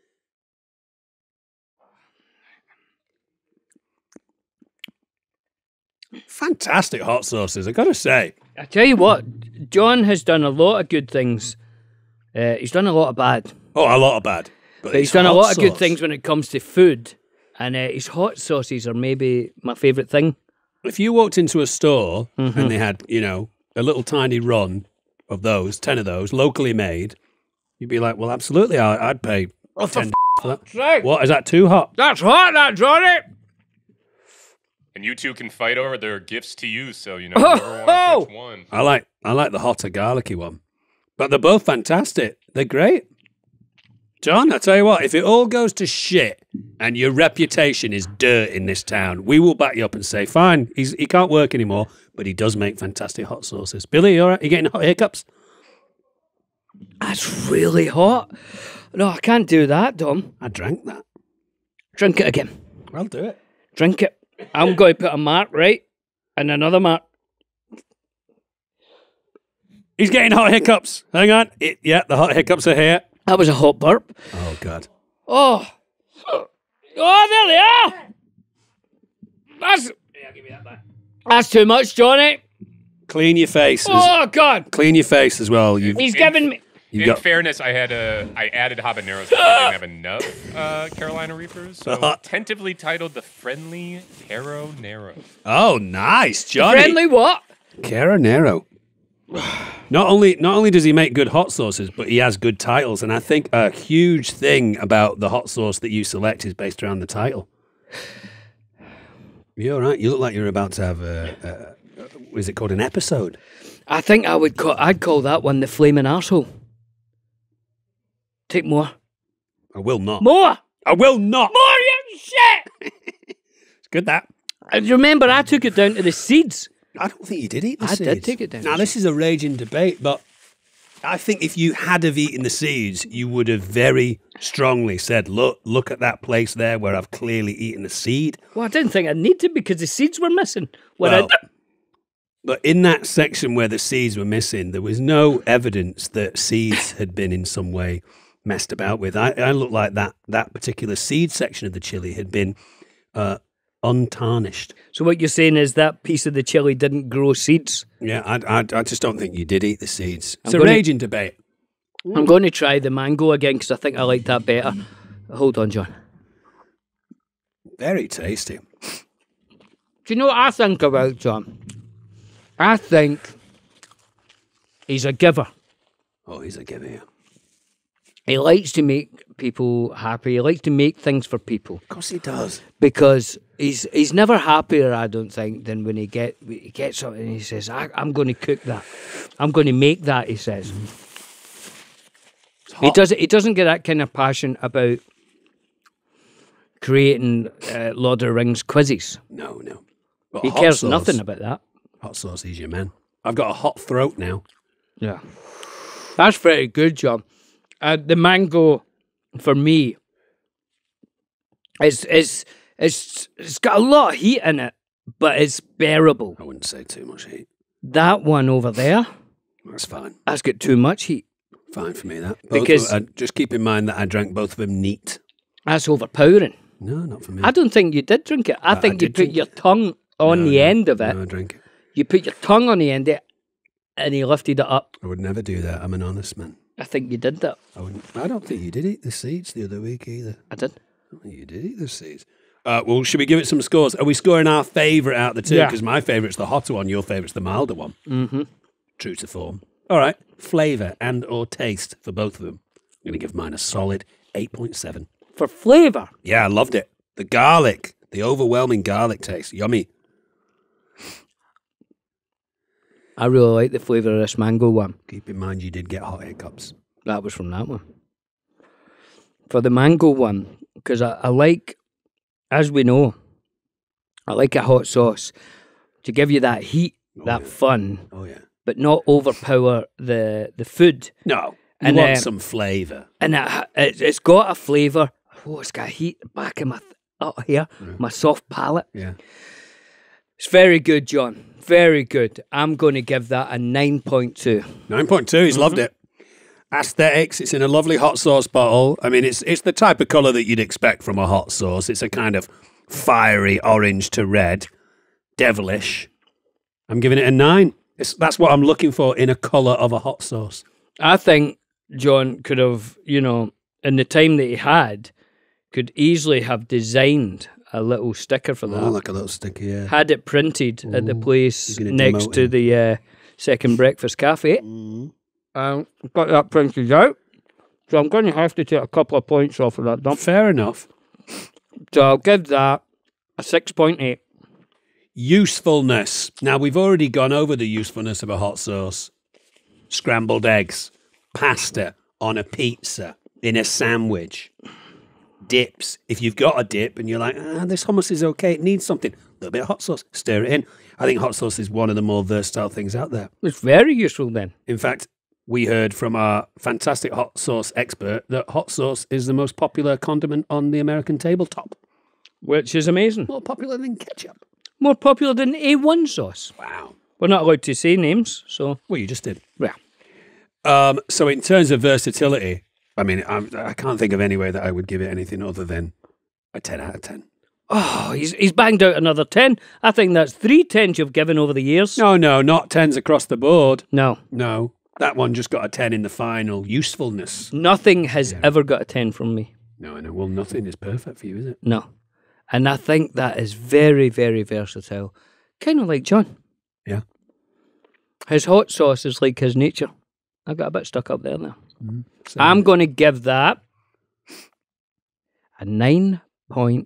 Fantastic hot sauces, I gotta say. I tell you what, John has done a lot of good things. Uh, he's done a lot of bad, Oh, a lot of bad. but he's his done a hot lot of good sauce- things when it comes to food. And uh, his hot sauces are maybe my favourite thing. If you walked into a store Mm-hmm. and they had, you know, a little tiny run of those, ten of those, locally made, you'd be like, well, absolutely, I, I'd pay Oh, for ten for that. f- right. What, is that too hot? That's hot, that, Johnny. And you two can fight over their gifts to you, so, you know, Oh, whoever wants which one. I like I like the hotter garlicky one. But they're both fantastic. They're great. John, I tell you what, if it all goes to shit and your reputation is dirt in this town, we will back you up and say, fine, he's, he can't work anymore, but he does make fantastic hot sauces. Billy, you all right? You getting hot hiccups? That's really hot. No, I can't do that, Dom. I drank that. Drink it again. I'll do it. Drink it. I'm going to put a mark, right? And another mark. He's getting hot hiccups. Hang on. It, yeah, the hot hiccups are here. That was a hot burp. Oh, God. Oh. Oh, there they are. That's, that's too much, Johnny. Clean your face. as- Oh, God. Clean your face as well. You've, He's giving me... you've In got... fairness, I had a, I added habaneros, but I didn't have enough uh, Carolina Reapers, so tentatively titled the Friendly Taro Nero. Oh, nice, Johnny. Friendly what? Caronero. Not only not only does he make good hot sauces, but he has good titles. And I think a huge thing about the hot sauce that you select is based around the title. You all right? You look like you're about to have a, a, a is it called an episode? I think I would call, I'd call that one the flaming arsehole. Take more. I will not. More! I will not. More, you shit! It's good that. And remember, I took it down to the seeds. I don't think you did eat the I seeds. did take it down. Now, this is a raging debate, but I think if you had have eaten the seeds, you would have very strongly said, look, look at that place there where I've clearly eaten a seed. Well, I didn't think I needed to because the seeds were missing. When Well, I, but in that section where the seeds were missing, there was no evidence that seeds had been in some way messed about with. I, I looked like that that particular seed section of the chili had been uh, untarnished. so what you're saying is that piece of the chili didn't grow seeds? Yeah, I, I, I just don't think you did eat the seeds. It's I'm a gonna- raging debate. I'm going to try the mango again because I think I like that better. Hold on, John. Very tasty. Do you know what I think about John? I think he's a giver. Oh, he's a giver, yeah. He likes to make people happy. He likes to make things for people. Of course he does. Because he's he's never happier, I don't think, than when he get he gets something and he says, I, I'm going to cook that. I'm going to make that, he says. He doesn't, he doesn't get that kind of passion about creating uh, Lord of the Rings quizzes. No, no. But He hot cares sauce, nothing about that. Hot sauce is your man. I've got a hot throat now. Yeah. That's pretty good, John. Uh, the mango, for me, it's, it's, it's, it's got a lot of heat in it, but it's bearable. I wouldn't say too much heat. That one over there, That's fine. that's got too much heat. Fine for me, that. Both Because- of, uh, just keep in mind that I drank both of them neat. That's overpowering. No, not for me. I don't think you did drink it. I I think you did put drink your it. tongue on No, the no, end of it. No, I drank it. You put your tongue on the end of it, and you lifted it up. I would never do that. I'm an honest man. I think you did that. I wouldn't. I don't think you did eat the seeds the other week either. I did. I don't think you did eat the seeds. Uh, well, should we give it some scores? Are we scoring our favourite out of the two? Yeah. Because my favourite's the hotter one, your favourite's the milder one. Mm-hmm. True to form. All right. Flavour and or taste for both of them. I'm going to give mine a solid eight point seven. For flavour, Yeah, I loved it. The garlic, the overwhelming garlic taste. Yummy. I really like the flavour of this mango one. Keep in mind you did get hot hiccups. That was from that one. For the mango one, because I, I like, as we know, I like a hot sauce to give you that heat, Oh, that yeah. fun, Oh, yeah. but not overpower the the food. No. You And, want uh, some flavour. And it, it, it's got a flavour. Oh, it's got heat back in my, th- up here, my soft palate. Yeah. It's very good, John. Very good. I'm going to give that a nine point two. nine point two, he's loved it. Aesthetics, it's in a lovely hot sauce bottle. I mean, it's it's the type of colour that you'd expect from a hot sauce. It's a kind of fiery orange to red, devilish. I'm giving it a nine. It's, that's what I'm looking for in a colour of a hot sauce. I think John could have, you know, in the time that he had, could easily have designed a little sticker for that. Oh, like a little sticker, yeah. Had it printed at the place you're gonna next demote to him. the uh, Second Breakfast Cafe. Mm. Um, got that printed out. So I'm going to have to take a couple of points off of that dump. Fair enough. So I'll give that a six point eight. Usefulness. Now, we've already gone over the usefulness of a hot sauce. Scrambled eggs, pasta on a pizza, in a sandwich, dips. If you've got a dip and you're like, ah, this hummus is okay, it needs something, a little bit of hot sauce, stir it in. I think hot sauce is one of the more versatile things out there. It's very useful then. In fact, we heard from our fantastic hot sauce expert that hot sauce is the most popular condiment on the American tabletop. Which is amazing. More popular than ketchup. More popular than A one sauce. Wow. We're not allowed to say names, so Well, you just did. yeah. Um, so in terms of versatility, I mean, I'm, I can't think of any way that I would give it anything other than a ten out of ten. Oh, he's he's banged out another ten. I think that's three tens you've given over the years. No, no, not tens across the board. No. No, that one just got a ten in the final. Usefulness. Nothing has ever got a ten from me. No, I know. Well, nothing is perfect for you, is it? No. And I think that is very, very versatile. Kind of like John. Yeah. His hot sauce is like his nature. I got a bit stuck up there now. So, I'm going to give that a nine point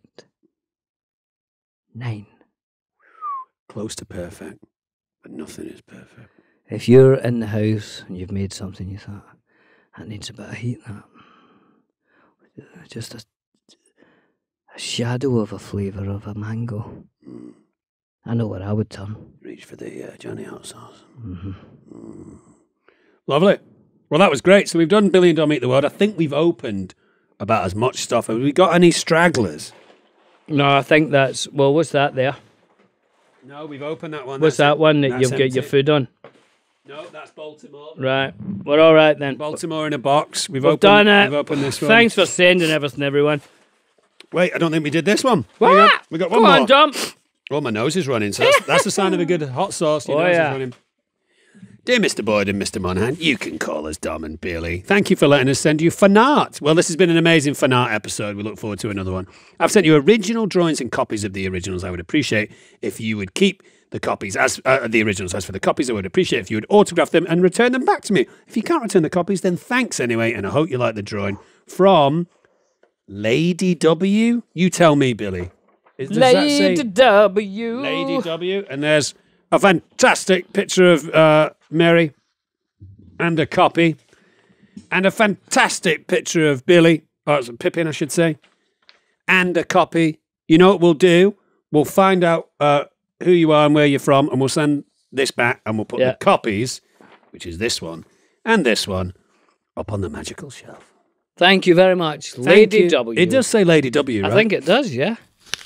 nine. close to perfect, but nothing is perfect. If you're in the house and you've made something you thought, that needs a bit of heat, that. Just a, a shadow of a flavour of a mango. Mm. I know where I would turn. Reach for the uh, Johnny hot sauce. Mm-hmm. Mm. Lovely. Well, that was great. So we've done Billion Dollar Meet the World. I think we've opened about as much stuff. Have we got any stragglers? No, I think that's, well, what's that there? No, we've opened that one. What's That's that it. one that That's you've got your empty. food on? No, that's Baltimore. Right. We're all right then. Baltimore in a box. We've, We've opened, done it. We've opened this one. Thanks for sending everything, everyone. Wait, I don't think we did this one. Hang on. What? We got one Go more. on, Dom. Oh, my nose is running. So that's, that's the sign of a good hot sauce. Your Oh, nose yeah. is running. Dear Mister Boyd and Mister Monahan, you can call us Dom and Billy. Thank you for letting us send you fan art. Well, this has been an amazing fan art episode. We look forward to another one. I've sent you original drawings and copies of the originals. I would appreciate if you would keep the copies, as uh, the originals. As for the copies, I would appreciate if you would autograph them and return them back to me. If you can't return the copies, then thanks anyway, and I hope you like the drawing from Lady W. You tell me, Billy. Is, does Lady that say W. Lady W? And there's a fantastic picture of uh, Mary and a copy, and a fantastic picture of Billy, or Pippin, I should say, and a copy. You know what we'll do? We'll find out uh, who you are and where you're from, and we'll send this back, and we'll put Yeah. the copies, which is this one and this one, up on the magical shelf. Thank you very much, Thank Lady you. W. It does say Lady W, right? I think it does, yeah.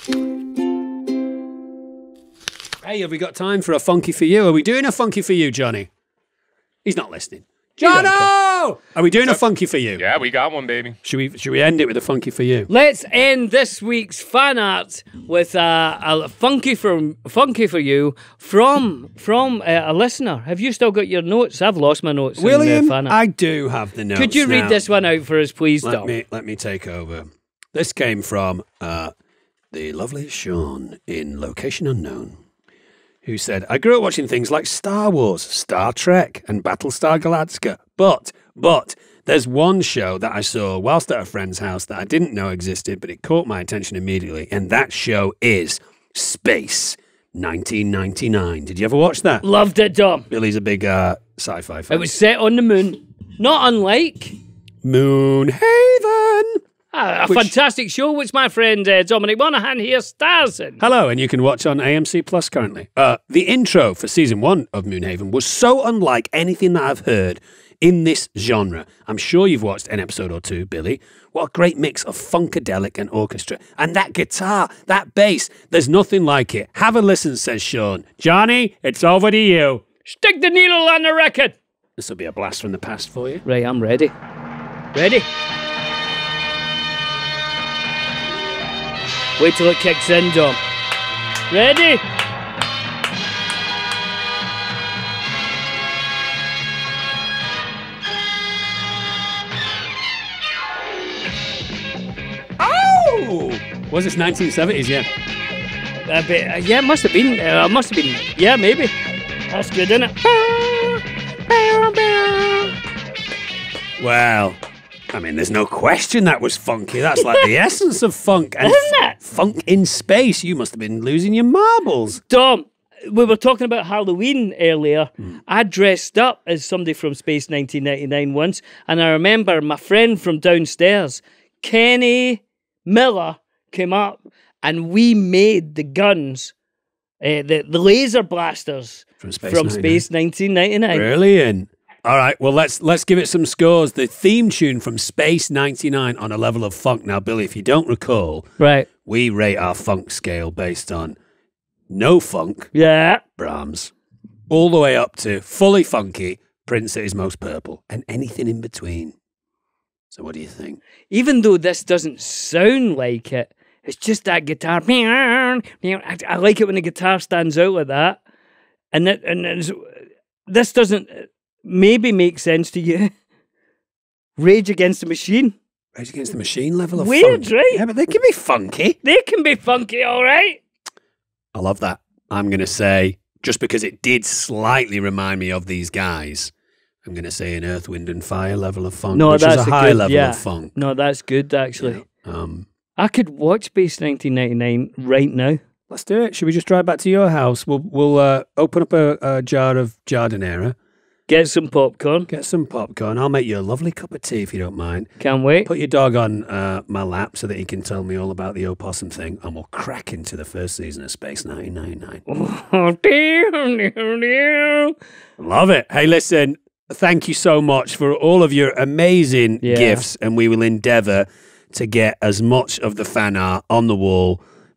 Hey, have we got time for a funky for you? Are we doing a funky for you, Johnny? He's not listening. don't Jono! Are we doing a funky for you? Yeah, we got one, baby. Should we should we end it with a funky for you? Let's end this week's fan art with a, a funky for funky for you from from uh, a listener. Have you still got your notes? I've lost my notes. William, in, uh, fan art. I do have the notes. Could you read now. this one out for us, please, Let Dom? me let me take over. This came from uh, the lovely Sean in Location Unknown, who said, I grew up watching things like Star Wars, Star Trek, and Battlestar Galactica. But, but, there's one show that I saw whilst at a friend's house that I didn't know existed, but it caught my attention immediately. And that show is Space nineteen ninety-nine. Did you ever watch that? Loved it, Dom. Billy's a big uh, sci-fi fan. It was set on the moon. Not unlike Moonhaven. a, a Which- fantastic show, which my friend uh, Dominic Monaghan here stars in. Hello, and you can watch on A M C Plus currently. Uh, the intro for season one of Moonhaven was so unlike anything that I've heard in this genre. I'm sure you've watched an episode or two, Billy. What a great mix of funkadelic and orchestra. And that guitar, that bass, there's nothing like it. Have a listen, says Sean. Johnny, it's over to you. Stick the needle on the record. This will be a blast from the past for you. Right, I'm ready. Ready? Wait till it kicks in, Dom. Ready? Oh! Was this nineteen seventies? Yeah. A bit, uh, yeah, it must have been. Uh, it must have been. Yeah, maybe. That's good, isn't it? Well, I mean, there's no question that was funky. That's like the essence of funk. And Isn't it? Funk in space. You must have been losing your marbles. Dom, we were talking about Halloween earlier. Hmm. I dressed up as somebody from Space nineteen ninety-nine once, and I remember my friend from downstairs, Kenny Miller, came up, and we made the guns, uh, the the laser blasters From Space from ninety-nine. Space nineteen ninety-nine. Brilliant. All right, well, let's let's give it some scores. The theme tune from Space ninety-nine on a level of funk. Now, Billy, if you don't recall, Right. we rate our funk scale based on no funk, Yeah. Brahms, all the way up to fully funky, Prince at his most purple, and anything in between. So what do you think? Even though this doesn't sound like it, it's just that guitar. I, I like it when the guitar stands out like that. And that, and it's, this doesn't maybe make sense to you. Rage Against the Machine. Rage Against the Machine level of Weird, funk. right? Yeah, but they can be funky. They can be funky, all right. I love that. I'm going to say, just because it did slightly remind me of these guys, I'm going to say an Earth, Wind and Fire level of funk, No, which that's is a a high good- level yeah. of funk. No, that's good, actually. Um, I could watch Space nineteen ninety-nine right now. let's do it. Should we just drive back to your house? We'll we'll uh, open up a, a jar of Jardinera, Get some popcorn. get some popcorn. I'll make you a lovely cup of tea if you don't mind. Can't wait. Put your dog on uh, my lap so that he can tell me all about the opossum thing, and we'll crack into the first season of Space nineteen ninety-nine. Oh, dear, dear, dear. Love it. Hey, listen, thank you so much for all of your amazing Yeah. gifts, and we will endeavour to get as much of the fan art on the wall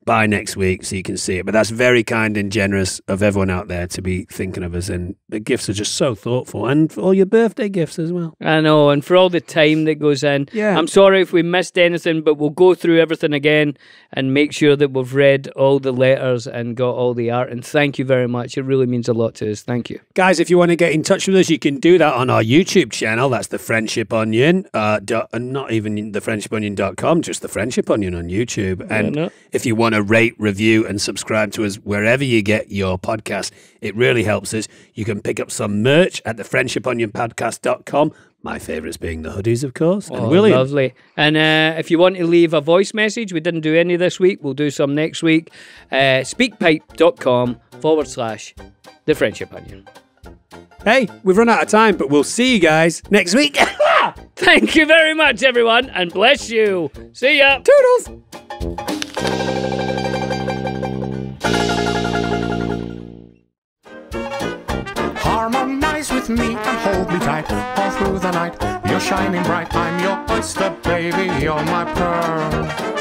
by next week so you can see it. But that's very kind and generous of everyone out there to be thinking of us. And the gifts are just so thoughtful. And for all your birthday gifts as well. I know. And for all the time that goes in. Yeah. I'm sorry if we missed anything, but we'll go through everything again and make sure that we've read all the letters and got all the art. And thank you very much. It really means a lot to us. Thank you. Guys, if you want to get in touch with us, you can do that on our YouTube channel. That's The Friendship Onion. Uh, dot, and not even the friendship onion dot com, just The Friendship Onion on YouTube. And no. if you want to rate, review, and subscribe to us wherever you get your podcast, it really helps us. You can pick up some merch at the friendship onion podcast dot com. My favourites being the hoodies, of course. Oh, and William. Lovely. And uh, if you want to leave a voice message, we didn't do any this week. We'll do some next week. Uh, speakpipe.com forward slash The Friendship Onion. Hey, we've run out of time, but we'll see you guys next week. Thank you very much, everyone, and bless you. See ya. Toodles. Harmonize with me and hold me tight all through the night. You're shining bright, I'm your oyster, baby, you're my pearl.